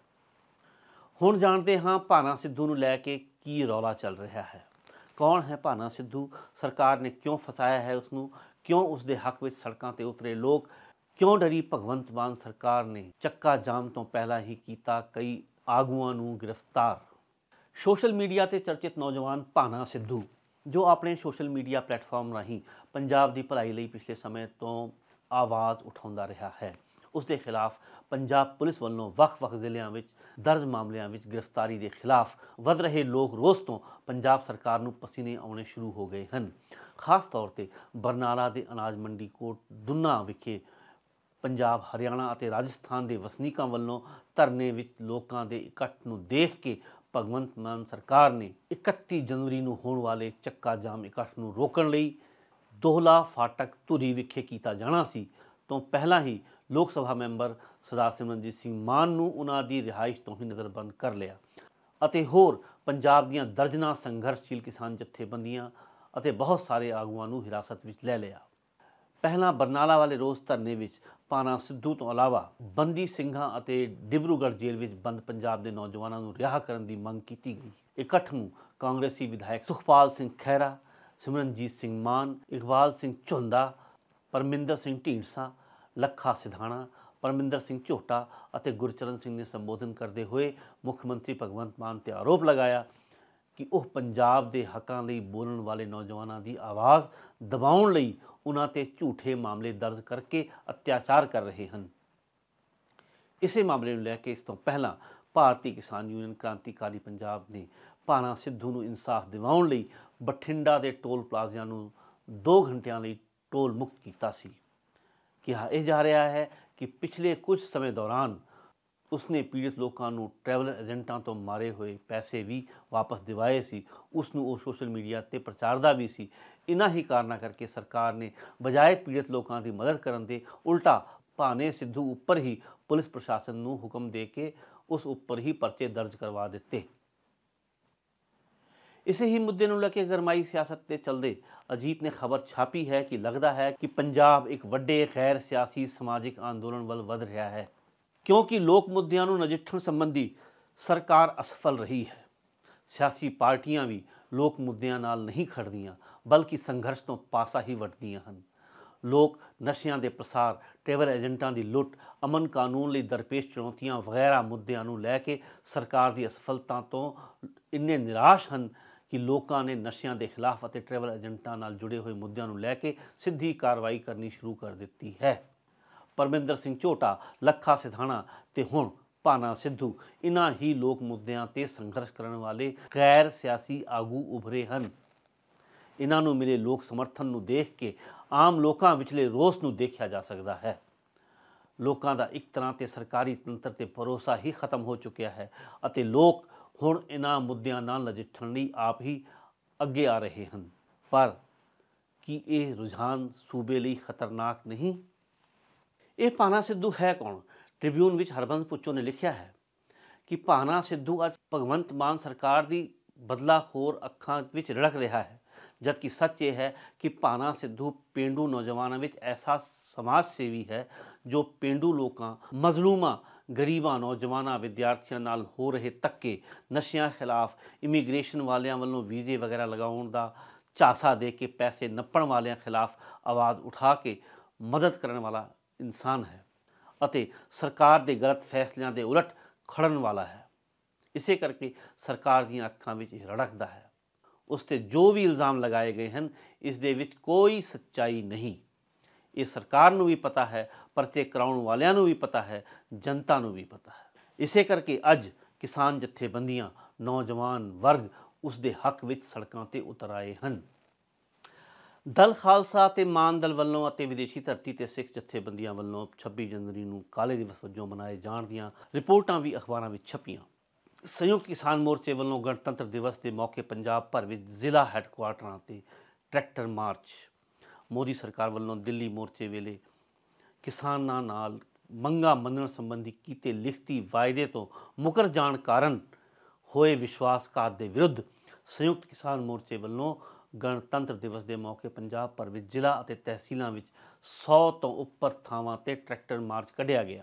Speaker 1: ਹੁਣ ਜਾਣਦੇ ਹਾਂ ਭਾਨਾ ਸਿੱਧੂ ਨੂੰ ਲੈ ਕੇ ਕੀ ਰੌਲਾ ਚੱਲ ਰਿਹਾ ਹੈ। ਕੌਣ ਹੈ ਭਾਨਾ ਸਿੱਧੂ? ਸਰਕਾਰ ਨੇ ਕਿਉਂ ਫਸਾਇਆ ਹੈ ਉਸਨੂੰ? ਕਿਉਂ ਉਸਦੇ ਹੱਕ ਵਿੱਚ ਸੜਕਾਂ ਤੇ ਉਤਰੇ ਲੋਕ? ਕਿਉਂ ਡਰੀ ਭਗਵੰਤ ਮਾਨ ਸਰਕਾਰ ਨੇ ਚੱਕਾ ਜਾਮ ਤੋਂ ਪਹਿਲਾਂ ਹੀ ਕੀਤਾ ਕਈ ਆਗੂਆਂ ਨੂੰ ਗ੍ਰਿਫਤਾਰ? ਸੋਸ਼ਲ ਮੀਡੀਆ ਤੇ ਚਰਚਿਤ ਨੌਜਵਾਨ ਭਾਨਾ ਸਿੱਧੂ, ਜੋ ਆਪਣੇ ਸੋਸ਼ਲ ਮੀਡੀਆ ਪਲੇਟਫਾਰਮ ਰਾਹੀਂ ਪੰਜਾਬ ਦੀ ਭਲਾਈ ਲਈ ਪਿਛਲੇ ਸਮੇਂ ਤੋਂ ਆਵਾਜ਼ ਉਠਾਉਂਦਾ ਰਿਹਾ ਹੈ, ਉਸ ਦੇ ਖਿਲਾਫ ਪੰਜਾਬ ਪੁਲਿਸ ਵੱਲੋਂ ਵੱਖ-ਵੱਖ ਜ਼ਿਲ੍ਹਿਆਂ ਵਿੱਚ ਦਰਜ ਮਾਮਲਿਆਂ ਵਿੱਚ ਗ੍ਰਿਫਤਾਰੀ ਦੇ ਖਿਲਾਫ ਵੱਧ ਰਹੇ ਲੋਕ ਰੋਸ ਤੋਂ ਪੰਜਾਬ ਸਰਕਾਰ ਨੂੰ ਪਸੀਨੇ ਆਉਣੇ ਸ਼ੁਰੂ ਹੋ ਗਏ ਹਨ। ਖਾਸ ਤੌਰ ਤੇ ਬਰਨਾਲਾ ਦੇ ਅਨਾਜ ਮੰਡੀ ਕੋਟ ਦੁਨਾ ਵਿਖੇ ਪੰਜਾਬ, ਹਰਿਆਣਾ ਅਤੇ ਰਾਜਸਥਾਨ ਦੇ ਵਸਨੀਕਾਂ ਵੱਲੋਂ ਧਰਨੇ ਵਿੱਚ ਲੋਕਾਂ ਦੇ ਇਕੱਠ ਨੂੰ ਦੇਖ ਕੇ ਭਗਵੰਤ ਮਾਨ ਸਰਕਾਰ ਨੇ 31 ਜਨਵਰੀ ਨੂੰ ਹੋਣ ਵਾਲੇ ਚੱਕਾ ਜਾਮ ਇਕੱਠ ਨੂੰ ਰੋਕਣ ਲਈ ਦੋਹਲਾ ਫਾਟਕ ਧੂਰੀ ਵਿਖੇ ਕੀਤਾ ਜਾਣਾ ਸੀ ਤੋਂ ਪਹਿਲਾਂ ਹੀ ਲੋਕ ਸਭਾ ਮੈਂਬਰ ਸਰਦਾਰ ਸਿਮਰਨਜੀਤ ਸਿੰਘ ਮਾਨ ਨੂੰ ਉਹਨਾਂ ਦੀ ਰਿਹਾਇਸ਼ ਤੋਂ ਹੀ ਨਜ਼ਰਬੰਦ ਕਰ ਲਿਆ ਅਤੇ ਹੋਰ ਪੰਜਾਬ ਦੀਆਂ ਦਰਜਨਾਂ ਸੰਘਰਸ਼ਸ਼ੀਲ ਕਿਸਾਨ ਜਥੇਬੰਦੀਆਂ ਅਤੇ ਬਹੁਤ ਸਾਰੇ ਆਗੂਆਂ ਨੂੰ ਹਿਰਾਸਤ ਵਿੱਚ ਲੈ ਲਿਆ। ਪਹਿਲਾਂ ਬਰਨਾਲਾ ਵਾਲੇ ਰੋਸ ਧਰਨੇ ਵਿੱਚ ਭਾਨਾ ਸਿੱਧੂ ਤੋਂ ਇਲਾਵਾ ਬੰਦੀ ਸਿੰਘਾਂ ਅਤੇ ਡਿਬਰੂਗੜ੍ਹ ਜੇਲ੍ਹ ਵਿੱਚ ਬੰਦ ਪੰਜਾਬ ਦੇ ਨੌਜਵਾਨਾਂ ਨੂੰ ਰਿਹਾਅ ਕਰਨ ਦੀ ਮੰਗ ਕੀਤੀ ਗਈ। ਇਕੱਠ ਨੂੰ ਕਾਂਗਰਸੀ ਵਿਧਾਇਕ ਸੁਖਪਾਲ ਸਿੰਘ ਖਹਿਰਾ, ਸਿਮਰਨਜੀਤ ਸਿੰਘ ਮਾਨ, ਇਕਬਾਲ ਸਿੰਘ ਝੁੰਦਾ, ਪਰਮਿੰਦਰ ਸਿੰਘ ਢੀਂਡਸਾ, ਲੱਖਾ ਸਿਧਾਣਾ, ਪਰਮਿੰਦਰ ਸਿੰਘ ਝੋਟਾ ਅਤੇ ਗੁਰਚਰਨ ਸਿੰਘ ਨੇ ਸੰਬੋਧਨ ਕਰਦੇ ਹੋਏ ਮੁੱਖ ਮੰਤਰੀ ਭਗਵੰਤ ਮਾਨ ਤੇ ਆਰੋਪ ਲਗਾਇਆ ਕਿ ਉਹ ਪੰਜਾਬ ਦੇ ਹੱਕਾਂ ਲਈ ਬੋਲਣ ਵਾਲੇ ਨੌਜਵਾਨਾਂ ਦੀ ਆਵਾਜ਼ ਦਬਾਉਣ ਲਈ ਉਹਨਾਂ ਤੇ ਝੂਠੇ ਮਾਮਲੇ ਦਰਜ ਕਰਕੇ ਅਤਿਆਚਾਰ ਕਰ ਰਹੇ ਹਨ। ਇਸੇ ਮਾਮਲੇ ਨੂੰ ਲੈ ਕੇ ਇਸ ਤੋਂ ਪਹਿਲਾਂ ਭਾਰਤੀ ਕਿਸਾਨ ਯੂਨੀਅਨ ਕ੍ਰਾਂਤੀਕਾਰੀ ਪੰਜਾਬ ਨੇ ਭਾਨਾ ਸਿੱਧੂ ਨੂੰ ਇਨਸਾਫ ਦਿਵਾਉਣ ਲਈ ਬਠਿੰਡਾ ਦੇ ਟੋਲ ਪਲਾਜ਼ਿਆਂ ਨੂੰ 2 ਘੰਟਿਆਂ ਲਈ ਟੋਲ ਮੁਕਤ ਕੀਤਾ ਸੀ। ਕਿਹਾ ਇਹ ਜਾ ਰਿਹਾ ਹੈ ਕਿ ਪਿਛਲੇ ਕੁਝ ਸਮੇਂ ਦੌਰਾਨ ਉਸਨੇ ਪੀੜਤ ਲੋਕਾਂ ਨੂੰ ਟਰੈਵਲ ਏਜੰਟਾਂ ਤੋਂ ਮਾਰੇ ਹੋਏ ਪੈਸੇ ਵੀ ਵਾਪਸ ਦਿਵਾਏ ਸੀ। ਉਸ ਨੂੰ ਉਹ ਸੋਸ਼ਲ ਮੀਡੀਆ ਤੇ ਪ੍ਰਚਾਰਦਾ ਵੀ ਸੀ। ਇਨ੍ਹਾਂ ਹੀ ਕਾਰਨਾਂ ਕਰਕੇ ਸਰਕਾਰ ਨੇ ਬਜਾਏ ਪੀੜਤ ਲੋਕਾਂ ਦੀ ਮਦਦ ਕਰਨ ਦੇ ਉਲਟਾ ਭਾਨੇ ਸਿੱਧੂ ਉੱਪਰ ਹੀ ਪੁਲਿਸ ਪ੍ਰਸ਼ਾਸਨ ਨੂੰ ਹੁਕਮ ਦੇ ਕੇ ਉਸ ਉੱਪਰ ਹੀ ਪਰਚੇ ਦਰਜ ਕਰਵਾ ਦਿੱਤੇ। ਇਸੇ ਹੀ ਮੁੱਦੇ ਨੂੰ ਲੈ ਕੇ ਗਰਮਾਈ ਸਿਆਸਤ ਦੇ ਚਲਦੇ ਅਜੀਤ ਨੇ ਖਬਰ ਛਾਪੀ ਹੈ ਕਿ ਲੱਗਦਾ ਹੈ ਕਿ ਪੰਜਾਬ ਇੱਕ ਵੱਡੇ ਗੈਰ ਸਿਆਸੀ ਸਮਾਜਿਕ ਅੰਦੋਲਨ ਵੱਲ ਵਧ ਰਿਹਾ ਹੈ, ਕਿਉਂਕਿ ਲੋਕ ਮੁੱਦਿਆਂ ਨੂੰ ਨਜਿੱਠਣ ਸੰਬੰਧੀ ਸਰਕਾਰ ਅਸਫਲ ਰਹੀ ਹੈ। ਸਿਆਸੀ ਪਾਰਟੀਆਂ ਵੀ ਲੋਕ ਮੁੱਦਿਆਂ ਨਾਲ ਨਹੀਂ ਖੜਦੀਆਂ, ਬਲਕਿ ਸੰਘਰਸ਼ ਤੋਂ ਪਾਸਾ ਹੀ ਵੱਟਦੀਆਂ ਹਨ। ਲੋਕ ਨਸ਼ਿਆਂ ਦੇ ਪ੍ਰਸਾਰ, ट्रैवल एजेंटां ਦੀ ਲੁੱਟ, ਅਮਨ ਕਾਨੂੰਨ ਲਈ ਦਰਪੇਸ਼ ਚੁਣੌਤੀਆਂ ਵਗੈਰਾ ਮੁੱਦਿਆਂ ਨੂੰ ਲੈ ਕੇ ਸਰਕਾਰ ਦੀ ਅਸਫਲਤਾ ਤੋਂ ਇੰਨੇ ਨਿਰਾਸ਼ ਹਨ ਕਿ ਲੋਕਾਂ ਨੇ ਨਸ਼ਿਆਂ ਦੇ ਖਿਲਾਫ ਅਤੇ ਟਰੈਵਲ ਏਜੰਟਾਂ ਨਾਲ ਜੁੜੇ ਹੋਏ ਮੁੱਦਿਆਂ ਨੂੰ ਲੈ ਕੇ ਸਿੱਧੀ ਕਾਰਵਾਈ ਕਰਨੀ ਸ਼ੁਰੂ ਕਰ ਦਿੱਤੀ ਹੈ। ਪਰਮਿੰਦਰ ਸਿੰਘ ਝੋਟਾ, ਲੱਖਾ ਸਿਧਾਣਾ ਤੇ ਹੁਣ ਭਾਨਾ ਸਿੱਧੂ ਇਨ੍ਹਾਂ ਹੀ ਲੋਕ ਮੁੱਦਿਆਂ ਤੇ ਸੰਘਰਸ਼ ਕਰਨ ਵਾਲੇ ਗੈਰ ਸਿਆਸੀ ਆਗੂ ਉਭਰੇ ਹਨ। ਇਹਨਾਂ ਨੂੰ ਮਿਲੇ ਲੋਕ ਸਮਰਥਨ ਨੂੰ ਦੇਖ ਕੇ ਆਮ ਲੋਕਾਂ ਵਿਚਲੇ ਰੋਸ ਨੂੰ ਦੇਖਿਆ ਜਾ ਸਕਦਾ ਹੈ। ਲੋਕਾਂ ਦਾ ਇੱਕ ਤਰ੍ਹਾਂ ਤੇ ਸਰਕਾਰੀ ਤੰਤਰ ਤੇ ਭਰੋਸਾ ਹੀ ਖਤਮ ਹੋ ਚੁੱਕਿਆ ਹੈ ਅਤੇ ਲੋਕ ਹੁਣ ਇਹਨਾਂ ਮੁੱਦਿਆਂ ਨਾਲ ਨਜਿੱਠਣ ਲਈ ਆਪ ਹੀ ਅੱਗੇ ਆ ਰਹੇ ਹਨ। ਪਰ ਕੀ ਇਹ ਰੁਝਾਨ ਸੂਬੇ ਲਈ ਖਤਰਨਾਕ ਨਹੀਂ? ਇਹ ਭਾਨਾ ਸਿੱਧੂ ਹੈ ਕੌਣ? ਟ੍ਰਿਬਿਊਨ ਵਿੱਚ ਹਰਬੰਸ ਪੁੱਚੋ ਨੇ ਲਿਖਿਆ ਹੈ ਕਿ ਭਾਨਾ ਸਿੱਧੂ ਅੱਜ ਭਗਵੰਤ ਮਾਨ ਸਰਕਾਰ ਦੀ ਬਦਲਾਖੋਰ ਅੱਖਾਂ ਵਿੱਚ ਰੜਕ ਰਿਹਾ ਹੈ, ਜਦਕਿ ਸੱਚ ਇਹ ਹੈ ਕਿ ਭਾਨਾ ਸਿੱਧੂ ਪੇਂਡੂ ਨੌਜਵਾਨਾਂ ਵਿੱਚ ਐਸਾ ਸਮਾਜ ਸੇਵੀ ਹੈ ਜੋ ਪੇਂਡੂ ਲੋਕਾਂ, ਮਜ਼ਲੂਮਾਂ, ਗਰੀਬਾਂ, ਨੌਜਵਾਨਾਂ, ਵਿਦਿਆਰਥੀਆਂ ਨਾਲ ਹੋ ਰਹੇ ਧੱਕੇ, ਨਸ਼ਿਆਂ ਖਿਲਾਫ, ਇਮੀਗ੍ਰੇਸ਼ਨ ਵਾਲਿਆਂ ਵੱਲੋਂ ਵੀਜ਼ੇ ਵਗੈਰਾ ਲਗਾਉਣ ਦਾ ਝਾਂਸਾ ਦੇ ਕੇ ਪੈਸੇ ਨੱਪਣ ਵਾਲਿਆਂ ਖਿਲਾਫ ਆਵਾਜ਼ ਉਠਾ ਕੇ ਮਦਦ ਕਰਨ ਵਾਲਾ ਇਨਸਾਨ ਹੈ ਅਤੇ ਸਰਕਾਰ ਦੇ ਗਲਤ ਫੈਸਲਿਆਂ ਦੇ ਉਲਟ ਖੜਨ ਵਾਲਾ ਹੈ। ਇਸੇ ਕਰਕੇ ਸਰਕਾਰ ਦੀਆਂ ਅੱਖਾਂ ਵਿੱਚ ਇਹ ਰੜਕਦਾ ਹੈ। ਉਸ 'ਤੇ ਜੋ ਵੀ ਇਲਜ਼ਾਮ ਲਗਾਏ ਗਏ ਹਨ, ਇਸ ਦੇ ਵਿੱਚ ਕੋਈ ਸੱਚਾਈ ਨਹੀਂ। ਇਹ ਸਰਕਾਰ ਨੂੰ ਵੀ ਪਤਾ ਹੈ, ਪਰਚੇ ਕਰਾਉਣ ਵਾਲਿਆਂ ਨੂੰ ਵੀ ਪਤਾ ਹੈ, ਜਨਤਾ ਨੂੰ ਵੀ ਪਤਾ ਹੈ। ਇਸੇ ਕਰਕੇ ਅੱਜ ਕਿਸਾਨ ਜਥੇਬੰਦੀਆਂ, ਨੌਜਵਾਨ ਵਰਗ ਉਸ ਦੇ ਹੱਕ ਵਿੱਚ ਸੜਕਾਂ 'ਤੇ ਉਤਰ ਆਏ ਹਨ। ਦਲ ਖਾਲਸਾ ਤੇ ਮਾਨ ਦਲ ਵੱਲੋਂ ਅਤੇ ਵਿਦੇਸ਼ੀ ਧਰਤੀ ਤੇ ਸਿੱਖ ਜਥੇਬੰਦੀਆਂ ਵੱਲੋਂ 26 ਜਨਵਰੀ ਨੂੰ ਕਾਲੇ ਦਿਵਸ ਵਜੋਂ ਮਨਾਏ ਜਾਣ ਦੀਆਂ ਰਿਪੋਰਟਾਂ ਵੀ ਅਖਬਾਰਾਂ ਵਿੱਚ ਛਪੀਆਂ। ਸੰਯੁਕਤ ਕਿਸਾਨ ਮੋਰਚੇ ਵੱਲੋਂ ਗਣਤੰਤਰ ਦਿਵਸ ਦੇ ਮੌਕੇ ਪੰਜਾਬ ਭਰ ਵਿੱਚ ਜ਼ਿਲ੍ਹਾ ਹੈੱਡਕੁਆਰਟਰਾਂ 'ਤੇ ਟਰੈਕਟਰ ਮਾਰਚ, ਮੋਦੀ ਸਰਕਾਰ ਵੱਲੋਂ ਦਿੱਲੀ ਮੋਰਚੇ ਵੇਲੇ ਕਿਸਾਨਾਂ ਨਾਲ ਮੰਗਾਂ ਮੰਨਣ ਸੰਬੰਧੀ ਕੀਤੇ ਲਿਖਤੀ ਵਾਅਦੇ ਤੋਂ ਮੁਕਰ ਜਾਣ ਕਾਰਨ ਹੋਏ ਵਿਸ਼ਵਾਸਘਾਤ ਦੇ ਵਿਰੁੱਧ ਸੰਯੁਕਤ ਕਿਸਾਨ ਮੋਰਚੇ ਵੱਲੋਂ ਗਣਤੰਤਰ ਦਿਵਸ ਦੇ ਮੌਕੇ ਪੰਜਾਬ ਭਰ ਵਿੱਚ ਜ਼ਿਲ੍ਹਾ ਅਤੇ ਤਹਿਸੀਲਾਂ ਵਿੱਚ 100 ਤੋਂ ਉੱਪਰ ਥਾਵਾਂ 'ਤੇ ਟਰੈਕਟਰ ਮਾਰਚ ਕੱਢਿਆ ਗਿਆ।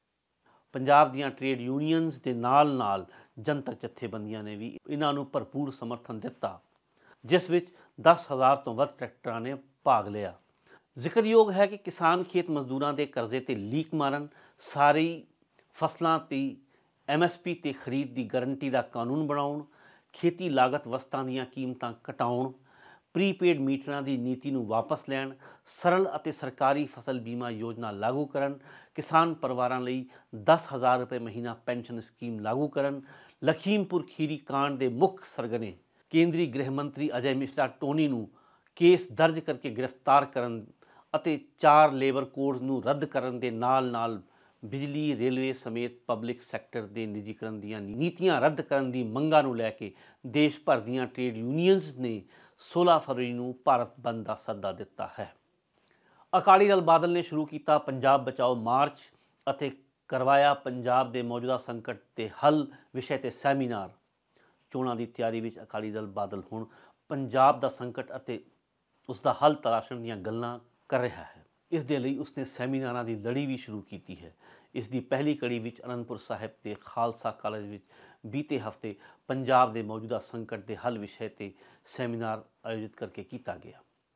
Speaker 1: ਪੰਜਾਬ ਦੀਆਂ ਟ੍ਰੇਡ ਯੂਨੀਅਨਸ ਦੇ ਨਾਲ ਜਨਤਕ ਜਥੇਬੰਦੀਆਂ ਨੇ ਵੀ ਇਹਨਾਂ ਨੂੰ ਭਰਪੂਰ ਸਮਰਥਨ ਦਿੱਤਾ, ਜਿਸ ਵਿੱਚ 10,000 ਤੋਂ ਵੱਧ ਟਰੈਕਟਰਾਂ ਨੇ ਭਾਗ ਲਿਆ। ਜ਼ਿਕਰਯੋਗ ਹੈ ਕਿ ਕਿਸਾਨ ਖੇਤ ਮਜ਼ਦੂਰਾਂ ਦੇ ਕਰਜ਼ੇ ਤੇ ਲੀਕ ਮਾਰਨ, ਸਾਰੀ ਫਸਲਾਂ ਦੀ MSP ਤੇ ਖਰੀਦ ਦੀ ਗਾਰੰਟੀ ਦਾ ਕਾਨੂੰਨ ਬਣਾਉਣ, ਖੇਤੀ ਲਾਗਤ ਵਸਤਾਂ ਦੀਆਂ ਕੀਮਤਾਂ ਘਟਾਉਣ, ਪ੍ਰੀਪੇਡ ਮੀਟਰਾਂ ਦੀ ਨੀਤੀ ਨੂੰ ਵਾਪਸ ਲੈਣ, ਸਰਲ ਅਤੇ ਸਰਕਾਰੀ ਫਸਲ ਬੀਮਾ ਯੋਜਨਾ ਲਾਗੂ ਕਰਨ, ਕਿਸਾਨ ਪਰਿਵਾਰਾਂ ਲਈ 10,000 ਰੁਪਏ ਮਹੀਨਾ ਪੈਨਸ਼ਨ ਸਕੀਮ ਲਾਗੂ ਕਰਨ, ਲਖੀਮਪੁਰ ਖੀਰੀ ਕਾਂਡ ਦੇ ਮੁੱਖ ਸਰਗਨੇ ਕੇਂਦਰੀ ਗ੍ਰਹਿ ਮੰਤਰੀ ਅਜੈ ਮਿਸ਼ਰਾ ਟੋਨੀ ਨੂੰ ਕੇਸ ਦਰਜ ਕਰਕੇ ਗ੍ਰਿਫਤਾਰ ਕਰਨ ਅਤੇ 4 ਲੇਬਰ ਕੋਡਸ ਨੂੰ ਰੱਦ ਕਰਨ ਦੇ ਨਾਲ ਬਿਜਲੀ, ਰੇਲਵੇ ਸਮੇਤ ਪਬਲਿਕ ਸੈਕਟਰ ਦੇ ਨਿੱਜੀਕਰਨ ਦੀਆਂ ਨੀਤੀਆਂ ਰੱਦ ਕਰਨ ਦੀ ਮੰਗਾਂ ਨੂੰ ਲੈ ਕੇ ਦੇਸ਼ ਭਰ ਦੀਆਂ ਟ੍ਰੇਡ ਯੂਨੀਅਨਸ ਨੇ 16 ਫਰਵਰੀ ਨੂੰ ਭਾਰਤ ਬੰਦ ਦਾ ਸੱਦਾ ਦਿੱਤਾ ਹੈ। ਅਕਾਲੀ ਦਲ ਬਾਦਲ ਨੇ ਸ਼ੁਰੂ ਕੀਤਾ ਪੰਜਾਬ ਬਚਾਓ ਮਾਰਚ ਅਤੇ ਕਰਵਾਇਆ ਪੰਜਾਬ ਦੇ ਮੌਜੂਦਾ ਸੰਕਟ ਦੇ ਹੱਲ ਵਿਸ਼ੇ ਤੇ ਸੈਮੀਨਾਰ। ਚੋਣਾਂ ਦੀ ਤਿਆਰੀ ਵਿੱਚ ਅਕਾਲੀ ਦਲ ਬਾਦਲ ਹੁਣ ਪੰਜਾਬ ਦਾ ਸੰਕਟ ਅਤੇ ਉਸ ਦਾ ਹੱਲ ਤਲਾਸ਼ਣ ਦੀਆਂ ਗੱਲਾਂ ਕਰ ਰਿਹਾ ਹੈ। ਇਸ ਦੇ ਲਈ ਉਸਨੇ ਸੈਮੀਨਾਰਾਂ ਦੀ ਲੜੀ ਵੀ ਸ਼ੁਰੂ ਕੀਤੀ ਹੈ। ਇਸ ਦੀ ਪਹਿਲੀ ਕੜੀ ਵਿੱਚ ਅਨੰਦਪੁਰ ਸਾਹਿਬ ਦੇ ਖਾਲਸਾ ਕਾਲਜ ਵਿੱਚ ਬੀਤੇ ਹਫ਼ਤੇ ਪੰਜਾਬ ਦੇ ਮੌਜੂਦਾ ਸੰਕਟ ਦੇ ਹੱਲ ਵਿਸ਼ੇ ਤੇ ਸੈਮੀਨਾਰ ਆਯੋਜਿਤ ਕਰਕੇ ਕੀਤਾ ਗਿਆ।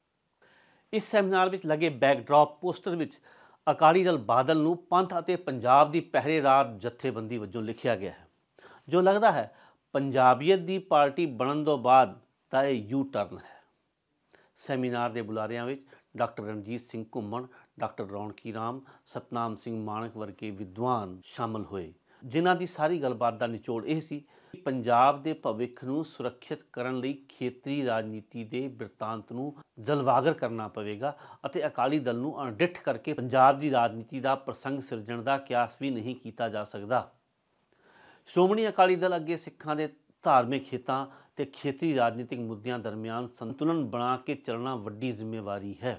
Speaker 1: ਇਸ ਸੈਮੀਨਾਰ ਵਿੱਚ ਲੱਗੇ ਬੈਕਡ੍ਰੌਪ ਪੋਸਟਰ ਵਿੱਚ ਅਕਾਲੀ ਦਲ ਬਾਦਲ ਨੂੰ ਪੰਥ ਅਤੇ ਪੰਜਾਬ ਦੀ ਪਹਿਰੇਦਾਰ ਜਥੇਬੰਦੀ ਵਜੋਂ ਲਿਖਿਆ ਗਿਆ ਹੈ, ਜੋ ਲੱਗਦਾ ਹੈ ਪੰਜਾਬੀਅਤ ਦੀ ਪਾਰਟੀ ਬਣਨ ਤੋਂ ਬਾਅਦ ਦਾ ਇਹ ਯੂ ਟਰਨ ਹੈ। ਸੈਮੀਨਾਰ ਦੇ ਬੁਲਾਰਿਆਂ ਵਿੱਚ ਡਾਕਟਰ ਰਣਜੀਤ ਸਿੰਘ ਘੁੰਮਣ, ਡਾਕਟਰ ਰੌਣਕੀ ਰਾਮ, ਸਤਨਾਮ ਸਿੰਘ ਮਾਣਕ ਵਰਗੇ ਵਿਦਵਾਨ ਸ਼ਾਮਲ ਹੋਏ, ਜਿਨ੍ਹਾਂ ਦੀ ਸਾਰੀ ਗੱਲਬਾਤ ਦਾ ਨਿਚੋੜ ਇਹ ਸੀ ਕਿ ਪੰਜਾਬ ਦੇ ਭਵਿੱਖ ਨੂੰ ਸੁਰੱਖਿਅਤ ਕਰਨ ਲਈ ਖੇਤਰੀ ਰਾਜਨੀਤੀ ਦੇ ਬਿਰਤਾਂਤ ਨੂੰ ਜਲਵਾਗਰ ਕਰਨਾ ਪਵੇਗਾ ਅਤੇ ਅਕਾਲੀ ਦਲ ਨੂੰ ਅਣਡਿੱਠ ਕਰਕੇ ਪੰਜਾਬ ਦੀ ਰਾਜਨੀਤੀ ਦਾ ਪ੍ਰਸੰਗ ਸਿਰਜਣ ਦਾ ਕਿਆਸ ਵੀ ਨਹੀਂ ਕੀਤਾ ਜਾ ਸਕਦਾ। ਸ਼੍ਰੋਮਣੀ ਅਕਾਲੀ ਦਲ ਅੱਗੇ ਸਿੱਖਾਂ ਦੇ ਧਾਰਮਿਕ ਹਿੱਤਾਂ ਤੇ ਖੇਤਰੀ ਰਾਜਨੀਤਿਕ ਮੁੱਦਿਆਂ ਦਰਮਿਆਨ ਸੰਤੁਲਨ ਬਣਾ ਕੇ ਚੱਲਣਾ ਵੱਡੀ ਜ਼ਿੰਮੇਵਾਰੀ ਹੈ।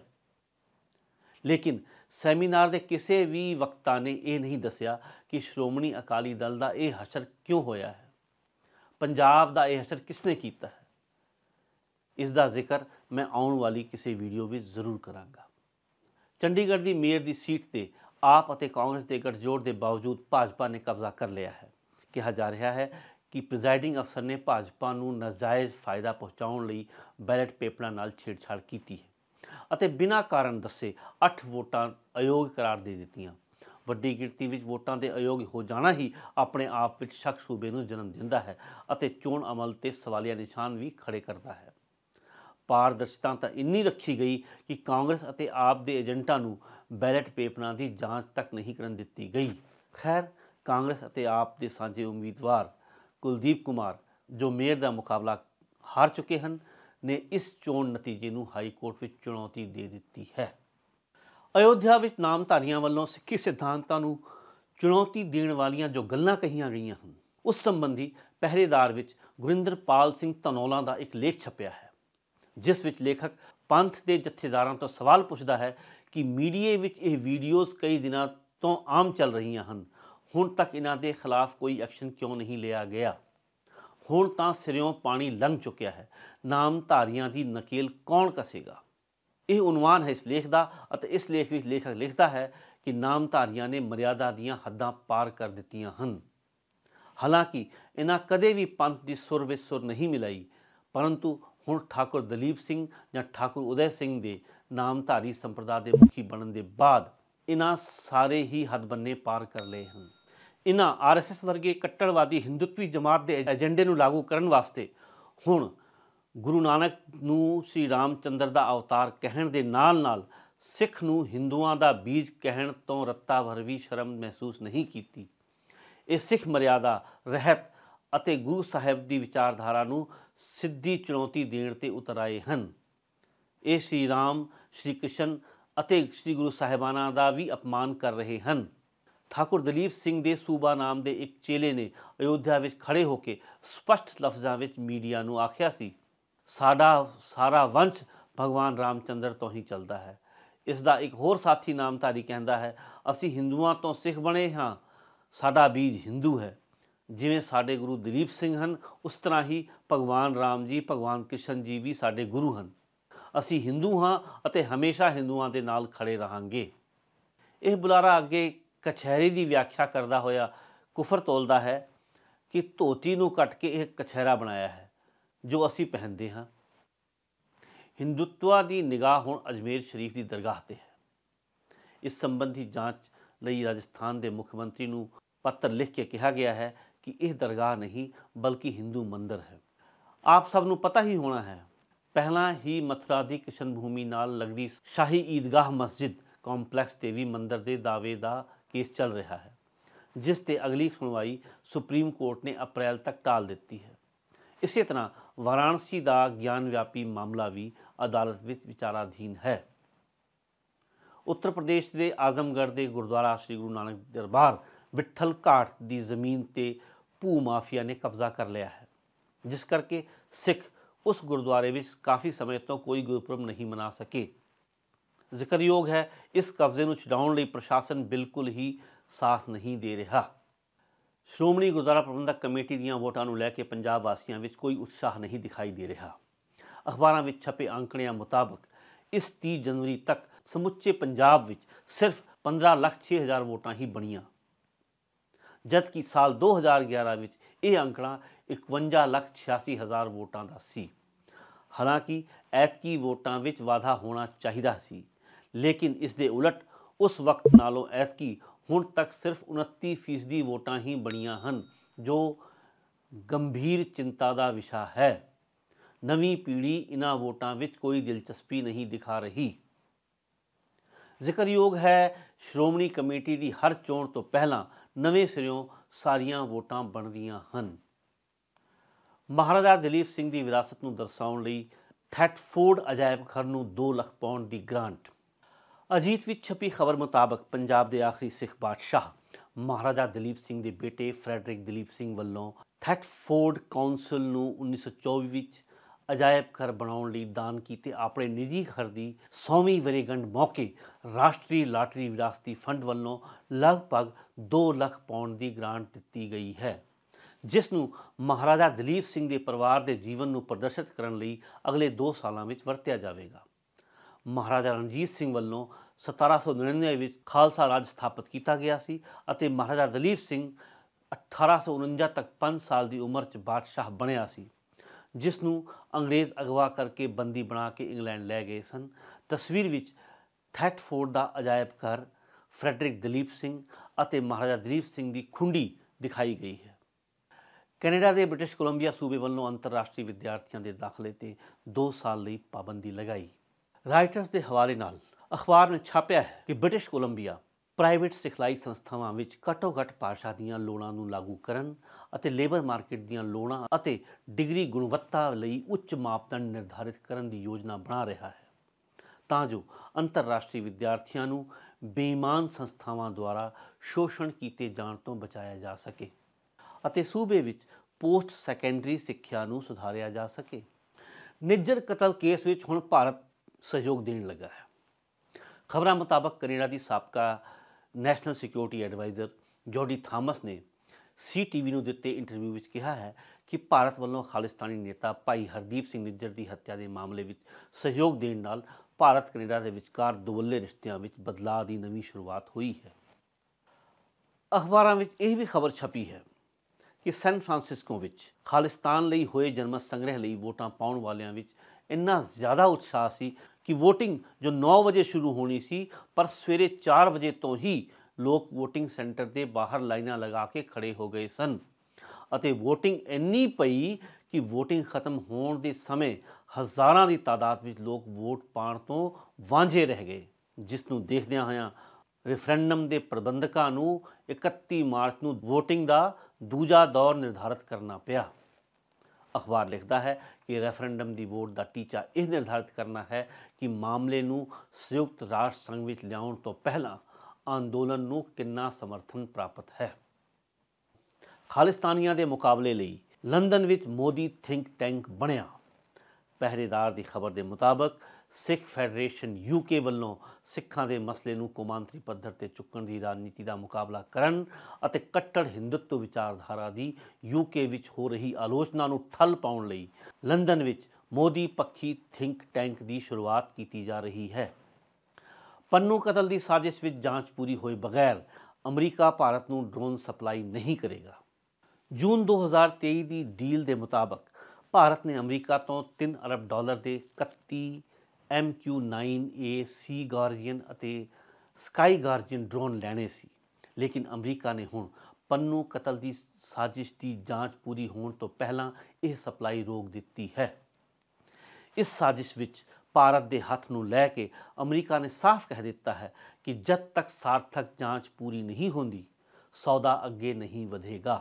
Speaker 1: ਲੇਕਿਨ ਸੈਮੀਨਾਰ ਦੇ ਕਿਸੇ ਵੀ ਵਕਤਾ ਨੇ ਇਹ ਨਹੀਂ ਦੱਸਿਆ ਕਿ ਸ਼੍ਰੋਮਣੀ ਅਕਾਲੀ ਦਲ ਦਾ ਇਹ ਹਸ਼ਰ ਕਿਉਂ ਹੋਇਆ ਹੈ, ਪੰਜਾਬ ਦਾ ਇਹ ਹਸ਼ਰ ਕਿਸਨੇ ਕੀਤਾ ਹੈ। ਇਸ ਦਾ ਜ਼ਿਕਰ ਮੈਂ ਆਉਣ ਵਾਲੀ ਕਿਸੇ ਵੀਡੀਓ ਵਿੱਚ ਜ਼ਰੂਰ ਕਰਾਂਗਾ। ਚੰਡੀਗੜ੍ਹ ਦੀ ਮੇਅਰ ਦੀ ਸੀਟ ਤੇ ਆਪ ਅਤੇ ਕਾਂਗਰਸ ਦੇ ਗੱਠਜੋੜ ਦੇ ਬਾਵਜੂਦ ਭਾਜਪਾ ਨੇ ਕਬਜ਼ਾ ਕਰ ਲਿਆ ਹੈ। ਕਿਹਾ ਜਾ ਰਿਹਾ ਹੈ ਕਿ ਪ੍ਰੀਜ਼ਾਈਡਿੰਗ ਅਫਸਰ ਨੇ ਭਾਜਪਾ ਨੂੰ ਨਾਜਾਇਜ਼ ਫਾਇਦਾ ਪਹੁੰਚਾਉਣ ਲਈ ਬੈਲਟ ਪੇਪਰਾਂ ਨਾਲ ਛੇੜਛਾੜ ਕੀਤੀ ਹੈ ਅਤੇ ਬਿਨਾਂ ਕਾਰਨ ਦੱਸੇ 8 ਵੋਟਾਂ ਅਯੋਗ ਕਰਾਰ ਦੇ ਦਿੱਤੀਆਂ। ਵੱਡੀ ਗਿਣਤੀ ਵਿੱਚ ਵੋਟਾਂ ਦੇ ਅਯੋਗ ਹੋ ਜਾਣਾ ਹੀ ਆਪਣੇ ਆਪ ਵਿੱਚ ਸ਼ੱਕ ਸੂਬੇ ਨੂੰ ਜਨਮ ਦਿੰਦਾ ਹੈ ਅਤੇ ਚੋਣ ਅਮਲ ਤੇ ਸਵਾਲੀਆ ਨਿਸ਼ਾਨ ਵੀ ਖੜੇ ਕਰਦਾ ਹੈ। ਪਾਰਦਰਸ਼ਤਾ ਤਾਂ ਇੰਨੀ ਰੱਖੀ ਗਈ ਕਿ ਕਾਂਗਰਸ ਅਤੇ ਆਪ ਦੇ ਏਜੰਟਾਂ ਨੂੰ ਬੈਲਟ ਪੇਪਰਾਂ ਦੀ ਜਾਂਚ ਤੱਕ ਨਹੀਂ ਕਰਨ ਦਿੱਤੀ ਗਈ। ਖੈਰ, ਕਾਂਗਰਸ ਅਤੇ ਆਪ ਦੇ ਸਾਂਝੇ ਉਮੀਦਵਾਰ ਕੁਲਦੀਪ ਕੁਮਾਰ, ਜੋ ਮੇਅਰ ਦਾ ਮੁਕਾਬਲਾ ਹਾਰ ਚੁੱਕੇ ਹਨ, ਨੇ ਇਸ ਚੋਣ ਨਤੀਜੇ ਨੂੰ ਹਾਈ ਕੋਰਟ ਵਿੱਚ ਚੁਣੌਤੀ ਦੇ ਦਿੱਤੀ ਹੈ। ਅਯੋਧਿਆ ਵਿੱਚ ਨਾਮਧਾਰੀਆਂ ਵੱਲੋਂ ਸਿੱਖੀ ਸਿਧਾਂਤਾਂ ਨੂੰ ਚੁਣੌਤੀ ਦੇਣ ਵਾਲੀਆਂ ਜੋ ਗੱਲਾਂ ਕਹੀਆਂ ਗਈਆਂ ਹਨ, ਉਸ ਸੰਬੰਧੀ ਪਹਿਰੇਦਾਰ ਵਿੱਚ ਗੁਰਿੰਦਰਪਾਲ ਸਿੰਘ ਧਨੌਲਾ ਦਾ ਇੱਕ ਲੇਖ ਛਪਿਆ ਹੈ, ਜਿਸ ਵਿੱਚ ਲੇਖਕ ਪੰਥ ਦੇ ਜਥੇਦਾਰਾਂ ਤੋਂ ਸਵਾਲ ਪੁੱਛਦਾ ਹੈ ਕਿ ਮੀਡੀਏ ਵਿੱਚ ਇਹ ਵੀਡੀਓਜ਼ ਕਈ ਦਿਨਾਂ ਤੋਂ ਆਮ ਚੱਲ ਰਹੀਆਂ ਹਨ, ਹੁਣ ਤੱਕ ਇਹਨਾਂ ਦੇ ਖਿਲਾਫ ਕੋਈ ਐਕਸ਼ਨ ਕਿਉਂ ਨਹੀਂ ਲਿਆ ਗਿਆ। ਹੁਣ ਤਾਂ ਸਿਰਿਓਂ ਪਾਣੀ ਲੰਘ ਚੁੱਕਿਆ ਹੈ, ਨਾਮਧਾਰੀਆਂ ਦੀ ਨਕੇਲ ਕੌਣ ਕੱਸੇਗਾ। ਇਹ ਉਨਵਾਨ ਹੈ ਇਸ ਲੇਖ ਦਾ ਅਤੇ ਇਸ ਲੇਖ ਵਿੱਚ ਲੇਖਕ ਲਿਖਦਾ ਹੈ ਕਿ ਨਾਮਧਾਰੀਆਂ ਨੇ ਮਰਿਆਦਾ ਦੀਆਂ ਹੱਦਾਂ ਪਾਰ ਕਰ ਦਿੱਤੀਆਂ ਹਨ। ਹਾਲਾਂਕਿ ਇਹਨਾਂ ਕਦੇ ਵੀ ਪੰਥ ਦੀ ਸੁਰ ਵਿੱਚ ਸੁਰ ਨਹੀਂ ਮਿਲਾਈ, ਪਰੰਤੂ ਹੁਣ ਠਾਕੁਰ ਦਲੀਪ ਸਿੰਘ ਜਾਂ ਠਾਕੁਰ ਉਦੈ ਸਿੰਘ ਦੇ ਨਾਮਧਾਰੀ ਸੰਪਰਦਾ ਦੇ ਮੁਖੀ ਬਣਨ ਦੇ ਬਾਅਦ ਇਹਨਾਂ ਸਾਰੇ ਹੀ ਹੱਦਬੰਨੇ ਪਾਰ ਕਰ ਲਏ ਹਨ। ਇਹਨਾਂ RSS ਵਰਗੇ ਕੱਟੜਵਾਦੀ ਹਿੰਦੂਤਵੀ ਜਮਾਤ ਦੇ ਏਜੰਡੇ ਨੂੰ ਲਾਗੂ ਕਰਨ ਵਾਸਤੇ ਹੁਣ ਗੁਰੂ ਨਾਨਕ ਨੂੰ ਸ਼੍ਰੀ ਰਾਮਚੰਦਰ ਦਾ ਅਵਤਾਰ ਕਹਿਣ ਦੇ ਨਾਲ ਨਾਲ ਸਿੱਖ ਨੂੰ ਹਿੰਦੂਆਂ ਦਾ ਬੀਜ ਕਹਿਣ ਤੋਂ ਰੱਤਾ ਭਰ ਵੀ ਸ਼ਰਮ ਮਹਿਸੂਸ ਨਹੀਂ ਕੀਤੀ। ਇਹ ਸਿੱਖ ਮਰਿਆਦਾ ਰਹਿਤ ਅਤੇ ਗੁਰੂ ਸਾਹਿਬ ਦੀ ਵਿਚਾਰਧਾਰਾ ਨੂੰ ਸਿੱਧੀ ਚੁਣੌਤੀ ਦੇਣ ਤੇ ਉਤਰ ਆਏ ਹਨ। ਇਹ ਸ਼੍ਰੀ ਰਾਮ, ਸ਼੍ਰੀ ਕ੍ਰਿਸ਼ਨ ਅਤੇ ਸ਼੍ਰੀ ਗੁਰੂ ਸਾਹਿਬਾਨਾਂ ਦਾ ਵੀ ਅਪਮਾਨ ਕਰ ਰਹੇ ਹਨ। ਠਾਕੁਰ ਦਲੀਪ ਸਿੰਘ ਦੇ ਸੂਬਾ ਨਾਮ ਦੇ ਇੱਕ ਚੇਲੇ ਨੇ ਅਯੋਧਿਆ ਵਿੱਚ ਖੜੇ ਹੋ ਕੇ ਸਪਸ਼ਟ ਲਫ਼ਜ਼ਾਂ ਵਿੱਚ ਮੀਡੀਆ ਨੂੰ ਆਖਿਆ ਸੀ, ਸਾਡਾ ਸਾਰਾ ਵੰਸ਼ ਭਗਵਾਨ ਰਾਮਚੰਦਰ ਤੋਂ ਹੀ ਚੱਲਦਾ ਹੈ। ਇਸ ਦਾ ਇੱਕ ਹੋਰ ਸਾਥੀ ਨਾਮਧਾਰੀ ਕਹਿੰਦਾ ਹੈ, ਅਸੀਂ ਹਿੰਦੂਆਂ ਤੋਂ ਸਿੱਖ ਬਣੇ ਹਾਂ, ਸਾਡਾ ਬੀਜ ਹਿੰਦੂ ਹੈ। ਜਿਵੇਂ ਸਾਡੇ ਗੁਰੂ ਦਲੀਪ ਸਿੰਘ ਹਨ, ਉਸ ਤਰ੍ਹਾਂ ਹੀ ਭਗਵਾਨ ਰਾਮ ਜੀ, ਭਗਵਾਨ ਕ੍ਰਿਸ਼ਨ ਜੀ ਵੀ ਸਾਡੇ ਗੁਰੂ ਹਨ। ਅਸੀਂ ਹਿੰਦੂ ਹਾਂ ਅਤੇ ਹਮੇਸ਼ਾ ਹਿੰਦੂਆਂ ਦੇ ਨਾਲ ਖੜੇ ਰਹਾਂਗੇ। ਇਹ ਬੁਲਾਰਾ ਅੱਗੇ ਕਛਹਿਰੇ ਦੀ ਵਿਆਖਿਆ ਕਰਦਾ ਹੋਇਆ ਕੁਫਰ ਤੋਲਦਾ ਹੈ ਕਿ ਧੋਤੀ ਨੂੰ ਕੱਟ ਕੇ ਇਹ ਕਛਹਿਰਾ ਬਣਾਇਆ ਹੈ ਜੋ ਅਸੀਂ ਪਹਿਨਦੇ ਹਾਂ। ਹਿੰਦੂਤਵਾ ਦੀ ਨਿਗਾਹ ਹੁਣ ਅਜਮੇਰ ਸ਼ਰੀਫ ਦੀ ਦਰਗਾਹ 'ਤੇ ਹੈ। ਇਸ ਸੰਬੰਧੀ ਜਾਂਚ ਲਈ ਰਾਜਸਥਾਨ ਦੇ ਮੁੱਖ ਮੰਤਰੀ ਨੂੰ ਪੱਤਰ ਲਿਖ ਕੇ ਕਿਹਾ ਗਿਆ ਹੈ ਕਿ ਇਹ ਦਰਗਾਹ ਨਹੀਂ ਬਲਕਿ ਹਿੰਦੂ ਮੰਦਰ ਹੈ। ਆਪ ਸਭ ਨੂੰ ਪਤਾ ਹੀ ਹੋਣਾ ਹੈ, ਪਹਿਲਾਂ ਹੀ ਮਥੁਰਾ ਦੀ ਕ੍ਰਿਸ਼ਨ ਭੂਮੀ ਨਾਲ ਲੱਗਦੀ ਸ਼ਾਹੀ ਈਦਗਾਹ ਮਸਜਿਦ ਕੰਪਲੈਕਸ ਦੇਵੀ ਮੰਦਰ ਦੇ ਦਾਅਵੇ ਦਾ ਕੇਸ ਚੱਲ ਰਿਹਾ ਹੈ, ਜਿਸ ਤੇ ਅਗਲੀ ਸੁਣਵਾਈ ਸੁਪਰੀਮ ਕੋਰਟ ਨੇ ਅਪ੍ਰੈਲ ਤੱਕ ਟਾਲ ਦਿੱਤੀ ਹੈ। ਇਸੇ ਤਰ੍ਹਾਂ ਵਾਰਾਣਸੀ ਦਾ ਗਿਆਨ ਵਿਆਪੀ ਮਾਮਲਾ ਵੀ ਅਦਾਲਤ ਵਿੱਚ ਵਿਚਾਰਾਧੀਨ ਹੈ। ਉੱਤਰ ਪ੍ਰਦੇਸ਼ ਦੇ ਆਜ਼ਮਗੜ੍ਹ ਦੇ ਗੁਰਦੁਆਰਾ ਸ੍ਰੀ ਗੁਰੂ ਨਾਨਕ ਦਰਬਾਰ ਵਿੱਠਲ ਘਾਟ ਦੀ ਜ਼ਮੀਨ ਤੇ ਭੂ ਮਾਫੀਆ ਨੇ ਕਬਜ਼ਾ ਕਰ ਲਿਆ ਹੈ, ਜਿਸ ਕਰਕੇ ਸਿੱਖ ਉਸ ਗੁਰਦੁਆਰੇ ਵਿੱਚ ਕਾਫੀ ਸਮੇਂ ਤੋਂ ਕੋਈ ਗੁਰਪੁਰਬ ਨਹੀਂ ਮਨਾ ਸਕੇ। ਜ਼ਿਕਰਯੋਗ ਹੈ, ਇਸ ਕਬਜ਼ੇ ਨੂੰ ਛਡਾਉਣ ਲਈ ਪ੍ਰਸ਼ਾਸਨ ਬਿਲਕੁਲ ਹੀ ਸਾਥ ਨਹੀਂ ਦੇ ਰਿਹਾ। ਸ਼੍ਰੋਮਣੀ ਗੁਰਦੁਆਰਾ ਪ੍ਰਬੰਧਕ ਕਮੇਟੀ ਦੀਆਂ ਵੋਟਾਂ ਨੂੰ ਲੈ ਕੇ ਪੰਜਾਬ ਵਾਸੀਆਂ ਵਿੱਚ ਕੋਈ ਉਤਸ਼ਾਹ ਨਹੀਂ ਦਿਖਾਈ ਦੇ ਰਿਹਾ। ਅਖਬਾਰਾਂ ਵਿੱਚ ਛਪੇ ਅੰਕੜਿਆਂ ਮੁਤਾਬਕ ਇਸ 30 ਜਨਵਰੀ ਤੱਕ ਸਮੁੱਚੇ ਪੰਜਾਬ ਵਿੱਚ ਸਿਰਫ 15,06,000 ਵੋਟਾਂ ਹੀ ਬਣੀਆਂ, ਜਦਕਿ ਸਾਲ 2011 ਵਿੱਚ ਇਹ ਅੰਕੜਾ 51,86,000 ਵੋਟਾਂ ਦਾ ਸੀ। ਹਾਲਾਂਕਿ ਐਤਕੀ ਵੋਟਾਂ ਵਿੱਚ ਵਾਧਾ ਹੋਣਾ ਚਾਹੀਦਾ ਸੀ, ਲੇਕਿਨ ਇਸ ਦੇ ਉਲਟ ਉਸ ਵਕਤ ਨਾਲੋਂ ਐਤਕੀ ਹੁਣ ਤੱਕ ਸਿਰਫ 29% ਵੋਟਾਂ ਹੀ ਬਣੀਆਂ ਹਨ, ਜੋ ਗੰਭੀਰ ਚਿੰਤਾ ਦਾ ਵਿਸ਼ਾ ਹੈ। ਨਵੀਂ ਪੀੜ੍ਹੀ ਇਹਨਾਂ ਵੋਟਾਂ ਵਿੱਚ ਕੋਈ ਦਿਲਚਸਪੀ ਨਹੀਂ ਦਿਖਾ ਰਹੀ। ਜ਼ਿਕਰਯੋਗ ਹੈ, ਸ਼੍ਰੋਮਣੀ ਕਮੇਟੀ ਦੀ ਹਰ ਚੋਣ ਤੋਂ ਪਹਿਲਾਂ ਨਵੇਂ ਸਿਰਿਓਂ ਸਾਰੀਆਂ ਵੋਟਾਂ ਬਣਦੀਆਂ ਹਨ। ਮਹਾਰਾਜਾ ਦਲੀਪ ਸਿੰਘ ਦੀ ਵਿਰਾਸਤ ਨੂੰ ਦਰਸਾਉਣ ਲਈ ਥੈਟਫੋਰਡ ਅਜਾਇਬ ਘਰ ਨੂੰ 2 ਲੱਖ ਪਾਉਂਡ ਦੀ ਗ੍ਰਾਂਟ। ਅਜੀਤ ਵਿੱਚ ਛਪੀ ਖਬਰ ਮੁਤਾਬਕ ਪੰਜਾਬ ਦੇ ਆਖਰੀ ਸਿੱਖ ਬਾਦਸ਼ਾਹ ਮਹਾਰਾਜਾ ਦਲੀਪ ਸਿੰਘ ਦੇ ਬੇਟੇ ਫਰੈਡਰਿਕ ਦਲੀਪ ਸਿੰਘ ਵੱਲੋਂ ਥੈਟਫੋਰਡ ਕੌਂਸਲ ਨੂੰ 1924 ਵਿੱਚ ਅਜਾਇਬ ਘਰ ਬਣਾਉਣ ਲਈ ਦਾਨ ਕੀਤੇ ਆਪਣੇ ਨਿੱਜੀ ਘਰ ਦੀ 100ਵੀਂ ਵਰ੍ਹੇਗੰਢ ਮੌਕੇ ਰਾਸ਼ਟਰੀ ਲਾਟਰੀ ਵਿਰਾਸਤੀ ਫੰਡ ਵੱਲੋਂ ਲਗਭਗ 2 ਲੱਖ ਪਾਉਂਡ ਦੀ ਗ੍ਰਾਂਟ ਦਿੱਤੀ ਗਈ ਹੈ, ਜਿਸ ਨੂੰ ਮਹਾਰਾਜਾ ਦਲੀਪ ਸਿੰਘ ਦੇ ਪਰਿਵਾਰ ਦੇ ਜੀਵਨ ਨੂੰ ਪ੍ਰਦਰਸ਼ਿਤ ਕਰਨ ਲਈ ਅਗਲੇ 2 ਸਾਲਾਂ ਵਿੱਚ ਵਰਤਿਆ ਜਾਵੇਗਾ। ਮਹਾਰਾਜਾ ਰਣਜੀਤ ਸਿੰਘ ਵੱਲੋਂ 1799 ਵਿੱਚ ਖਾਲਸਾ ਰਾਜ ਸਥਾਪਿਤ ਕੀਤਾ ਗਿਆ ਸੀ ਅਤੇ ਮਹਾਰਾਜਾ ਦਲੀਪ ਸਿੰਘ 1849 ਤੱਕ 5 ਸਾਲ ਦੀ ਉਮਰ 'ਚ ਬਾਦਸ਼ਾਹ ਬਣਿਆ ਸੀ। ਜਿਸ ਨੂੰ ਅੰਗਰੇਜ਼ ਅਗਵਾ ਕਰਕੇ ਬੰਦੀ ਬਣਾ ਕੇ ਇੰਗਲੈਂਡ ਲੈ ਗਏ ਸਨ। ਤਸਵੀਰ ਵਿੱਚ ਥੈਟਫੋਰਡ ਦਾ ਅਜਾਇਬ ਘਰ, ਫਰੈਡਰਿਕ ਦਲੀਪ ਸਿੰਘ ਅਤੇ ਮਹਾਰਾਜਾ ਦਲੀਪ ਸਿੰਘ ਦੀ ਖੁੰਡੀ ਦਿਖਾਈ ਗਈ ਹੈ। ਕੈਨੇਡਾ ਦੇ ਬ੍ਰਿਟਿਸ਼ ਕੋਲੰਬੀਆ ਸੂਬੇ ਵੱਲੋਂ ਅੰਤਰਰਾਸ਼ਟਰੀ ਵਿਦਿਆਰਥੀਆਂ ਦੇ ਦਾਖਲੇ ਤੇ 2 ਸਾਲ ਲਈ ਪਾਬੰਦੀ ਲਗਾਈ। ਰਾਇਟਰਸ ਦੇ ਹਵਾਲੇ ਨਾਲ ਅਖਬਾਰ ਨੇ ਛਾਪਿਆ ਹੈ ਕਿ ਬ੍ਰਿਟਿਸ਼ ਕੋਲੰਬੀਆ ਪ੍ਰਾਈਵੇਟ ਸਿਖਲਾਈ ਸੰਸਥਾਵਾਂ ਵਿੱਚ ਘੱਟੋ-ਘੱਟ ਭਾਸ਼ਾ ਦੀਆਂ ਲੋੜਾਂ ਨੂੰ ਲਾਗੂ ਕਰਨ ਅਤੇ ਲੇਬਰ ਮਾਰਕੀਟ ਦੀਆਂ ਲੋੜਾਂ ਅਤੇ ਡਿਗਰੀ ਗੁਣਵੱਤਾ ਲਈ ਉੱਚ ਮਾਪਦੰਡ ਨਿਰਧਾਰਿਤ ਕਰਨ ਦੀ ਯੋਜਨਾ ਬਣਾ ਰਿਹਾ ਹੈ, ਤਾਂ ਜੋ ਅੰਤਰਰਾਸ਼ਟਰੀ ਵਿਦਿਆਰਥੀਆਂ ਨੂੰ ਬੇਈਮਾਨ ਸੰਸਥਾਵਾਂ ਦੁਆਰਾ ਸ਼ੋਸ਼ਣ ਕੀਤੇ ਜਾਣ ਤੋਂ ਬਚਾਇਆ ਜਾ ਸਕੇ ਅਤੇ ਸੂਬੇ ਵਿੱਚ ਪੋਸਟ ਸੈਕੰਡਰੀ ਸਿੱਖਿਆ ਨੂੰ ਸੁਧਾਰਿਆ ਜਾ ਸਕੇ। ਨਿੱਜਰ ਕਤਲ ਕੇਸ ਵਿੱਚ ਹੁਣ ਭਾਰਤ ਸਹਿਯੋਗ ਦੇਣ ਲੱਗਾ ਹੈ। ਖਬਰਾਂ ਮੁਤਾਬਕ ਕੈਨੇਡਾ ਦੀ ਸਾਬਕਾ national security adviser Jody Thomas ਨੇ CTV ਨੂੰ ਦਿੱਤੇ ਇੰਟਰਵਿਊ ਵਿੱਚ ਕਿਹਾ ਹੈ ਕਿ ਭਾਰਤ ਵੱਲੋਂ ਖਾਲਿਸਤਾਨੀ ਨੇਤਾ ਭਾਈ ਹਰਦੀਪ ਸਿੰਘ ਨਿੱਜਰ ਦੀ ਹੱਤਿਆ ਦੇ ਮਾਮਲੇ ਵਿੱਚ ਸਹਿਯੋਗ ਦੇਣ ਨਾਲ ਭਾਰਤ ਕੈਨੇਡਾ ਦੇ ਵਿਚਕਾਰ ਦੁਵੱਲੇ ਰਿਸ਼ਤਿਆਂ ਵਿੱਚ ਬਦਲਾਅ ਦੀ ਨਵੀਂ ਸ਼ੁਰੂਆਤ ਹੋਈ ਹੈ। ਅਖਬਾਰਾਂ ਵਿੱਚ ਇਹ ਵੀ ਖਬਰ ਛਪੀ ਹੈ ਕਿ ਸੈਨ ਫਰਾਂਸਿਸਕੋ ਵਿੱਚ ਖਾਲਿਸਤਾਨ ਲਈ ਹੋਏ ਜਨਮਤ ਸੰਗ੍ਰਹਿ ਲਈ ਵੋਟਾਂ ਪਾਉਣ ਵਾਲਿਆਂ ਵਿੱਚ ਇੰਨਾ ਜ਼ਿਆਦਾ ਉਤਸ਼ਾਹ ਸੀ ਕਿ ਵੋਟਿੰਗ ਜੋ 9 ਵਜੇ ਸ਼ੁਰੂ ਹੋਣੀ ਸੀ, ਪਰ ਸਵੇਰੇ 4 ਵਜੇ ਤੋਂ ਹੀ ਲੋਕ ਵੋਟਿੰਗ ਸੈਂਟਰ ਦੇ ਬਾਹਰ ਲਾਈਨਾਂ ਲਗਾ ਕੇ ਖੜੇ ਹੋ ਗਏ ਸਨ ਅਤੇ ਵੋਟਿੰਗ ਇੰਨੀ ਪਈ ਕਿ ਵੋਟਿੰਗ ਖਤਮ ਹੋਣ ਦੇ ਸਮੇਂ ਹਜ਼ਾਰਾਂ ਦੀ ਤਾਦਾਦ ਵਿੱਚ ਲੋਕ ਵੋਟ ਪਾਉਣ ਤੋਂ ਵਾਂਝੇ ਰਹਿ ਗਏ, ਜਿਸ ਨੂੰ ਦੇਖਦਿਆਂ ਹੋਇਆਂ ਰੈਫਰੈਂਡਮ ਦੇ ਪ੍ਰਬੰਧਕਾਂ ਨੂੰ 31 ਮਾਰਚ ਨੂੰ ਵੋਟਿੰਗ ਦਾ ਦੂਜਾ ਦੌਰ ਨਿਰਧਾਰਿਤ ਕਰਨਾ ਪਿਆ। ਅਖਬਾਰ ਲਿਖਦਾ ਹੈ ਕਿ ਰੈਫਰੈਂਡਮ ਦੀ ਵੋਟ ਦਾ ਟੀਚਾ ਇਹ ਨਿਰਧਾਰਿਤ ਕਰਨਾ ਹੈ ਕਿ ਮਾਮਲੇ ਨੂੰ ਸੰਯੁਕਤ ਰਾਸ਼ਟਰ ਸੰਘ ਵਿੱਚ ਲਿਆਉਣ ਤੋਂ ਪਹਿਲਾਂ ਅੰਦੋਲਨ ਨੂੰ ਕਿੰਨਾ ਸਮਰਥਨ ਪ੍ਰਾਪਤ ਹੈ। ਖਾਲਿਸਤਾਨੀਆਂ ਦੇ ਮੁਕਾਬਲੇ ਲਈ ਲੰਡਨ ਵਿੱਚ ਮੋਦੀ ਥਿੰਕ ਟੈਂਕ ਬਣਿਆ। ਪਹਿਰੇਦਾਰ ਦੀ ਖਬਰ ਦੇ ਮੁਤਾਬਕ ਸਿੱਖ ਫੈਡਰੇਸ਼ਨ UK ਵੱਲੋਂ ਸਿੱਖਾਂ ਦੇ ਮਸਲੇ ਨੂੰ ਕੌਮਾਂਤਰੀ ਪੱਧਰ ਤੇ ਚੁੱਕਣ ਦੀ ਰਾਜਨੀਤੀ ਦਾ ਮੁਕਾਬਲਾ ਕਰਨ ਅਤੇ ਕੱਟੜ ਹਿੰਦੂਤਵ ਵਿਚਾਰਧਾਰਾ ਦੀ UK ਵਿੱਚ ਹੋ ਰਹੀ ਆਲੋਚਨਾ ਨੂੰ ਠੱਲ ਪਾਉਣ ਲਈ ਲੰਡਨ ਵਿੱਚ ਮੋਦੀ ਪੱਖੀ ਥਿੰਕ ਟੈਂਕ ਦੀ ਸ਼ੁਰੂਆਤ ਕੀਤੀ ਜਾ ਰਹੀ ਹੈ। ਪੰਨੂ ਕਤਲ ਦੀ ਸਾਜ਼ਿਸ਼ ਵਿੱਚ ਜਾਂਚ ਪੂਰੀ ਹੋਏ ਬਗੈਰ ਅਮਰੀਕਾ ਭਾਰਤ ਨੂੰ ਡਰੋਨ ਸਪਲਾਈ ਨਹੀਂ ਕਰੇਗਾ। ਜੂਨ 2023 ਦੀ ਡੀਲ ਦੇ ਮੁਤਾਬਕ ਭਾਰਤ ਨੇ ਅਮਰੀਕਾ ਤੋਂ $3 ਅਰਬ ਦੇ 31 MQ-9A ਸੀ ਗਾਰਡੀਅਨ ਅਤੇ ਸਕਾਈ ਗਾਰਡੀਅਨ ਡਰੋਨ ਲੈਣੇ ਸੀ, ਲੇਕਿਨ ਅਮਰੀਕਾ ਨੇ ਹੁਣ ਪੰਨੂ ਕਤਲ ਦੀ ਸਾਜ਼ਿਸ਼ ਦੀ ਜਾਂਚ ਪੂਰੀ ਹੋਣ ਤੋਂ ਪਹਿਲਾਂ ਇਹ ਸਪਲਾਈ ਰੋਕ ਦਿੱਤੀ ਹੈ। ਇਸ ਸਾਜ਼ਿਸ਼ ਵਿੱਚ ਭਾਰਤ ਦੇ ਹੱਥ ਨੂੰ ਲੈ ਕੇ ਅਮਰੀਕਾ ਨੇ ਸਾਫ਼ ਕਹਿ ਦਿੱਤਾ ਹੈ ਕਿ ਜਦ ਤੱਕ ਸਾਰਥਕ ਜਾਂਚ ਪੂਰੀ ਨਹੀਂ ਹੁੰਦੀ, ਸੌਦਾ ਅੱਗੇ ਨਹੀਂ ਵਧੇਗਾ।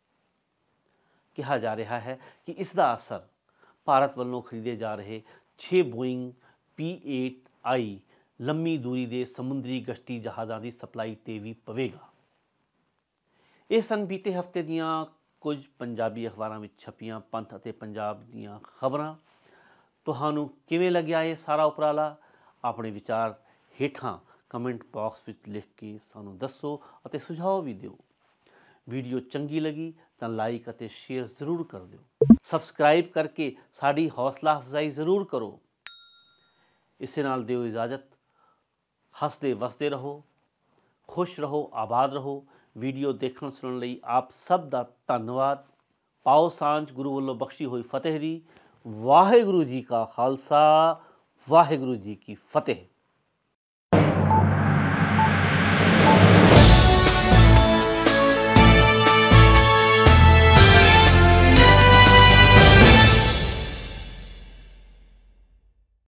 Speaker 1: ਕਿਹਾ ਜਾ ਰਿਹਾ ਹੈ ਕਿ ਇਸ ਦਾ ਅਸਰ ਭਾਰਤ ਵੱਲੋਂ ਖਰੀਦੇ ਜਾ ਰਹੇ 6 ਬੋਇੰਗ P-8I ਲੰਮੀ ਦੂਰੀ ਦੇ ਸਮੁੰਦਰੀ ਗਸ਼ਤੀ ਜਹਾਜ਼ਾਂ ਦੀ ਸਪਲਾਈ ਤੇ ਵੀ ਪਵੇਗਾ। ਇਹ ਸਨ ਬੀਤੇ ਹਫ਼ਤੇ ਦੀਆਂ ਕੁਝ ਪੰਜਾਬੀ ਅਖਬਾਰਾਂ ਵਿੱਚ ਛਪੀਆਂ ਪੰਥ ਅਤੇ ਪੰਜਾਬ ਦੀਆਂ ਖਬਰਾਂ। ਤੁਹਾਨੂੰ ਕਿਵੇਂ ਲੱਗਿਆ ਇਹ ਸਾਰਾ ਉਪਰਾਲਾ? ਆਪਣੇ ਵਿਚਾਰ ਹੇਠਾਂ ਕਮੈਂਟ ਬਾਕਸ ਵਿੱਚ ਲਿਖ ਕੇ ਸਾਨੂੰ ਦੱਸੋ ਅਤੇ ਸੁਝਾਅ ਵੀ ਦਿਓ। ਵੀਡੀਓ ਚੰਗੀ ਲੱਗੀ ਤਾਂ ਲਾਈਕ ਅਤੇ ਸ਼ੇਅਰ ਜ਼ਰੂਰ ਕਰ ਦਿਓ। ਸਬਸਕ੍ਰਾਈਬ ਕਰਕੇ ਸਾਡੀ ਹੌਸਲਾ ਅਫਜ਼ਾਈ ਜ਼ਰੂਰ ਕਰੋ। ਇਸੇ ਨਾਲ ਦਿਓ ਇਜਾਜ਼ਤ। ਹੱਸਦੇ ਵਸਦੇ ਰਹੋ, ਖੁਸ਼ ਰਹੋ, ਆਬਾਦ ਰਹੋ। ਵੀਡੀਓ ਦੇਖਣ ਸੁਣਨ ਲਈ ਆਪ ਸਭ ਦਾ ਧੰਨਵਾਦ। ਪਾਓ ਸਾਂਝ ਗੁਰੂ ਵੱਲੋਂ ਬਖਸ਼ੀ ਹੋਈ ਫਤਿਹ ਦੀ। ਵਾਹਿਗੁਰੂ ਜੀ ਕਾ ਖਾਲਸਾ, ਵਾਹਿਗੁਰੂ ਜੀ ਕੀ ਫਤਿਹ।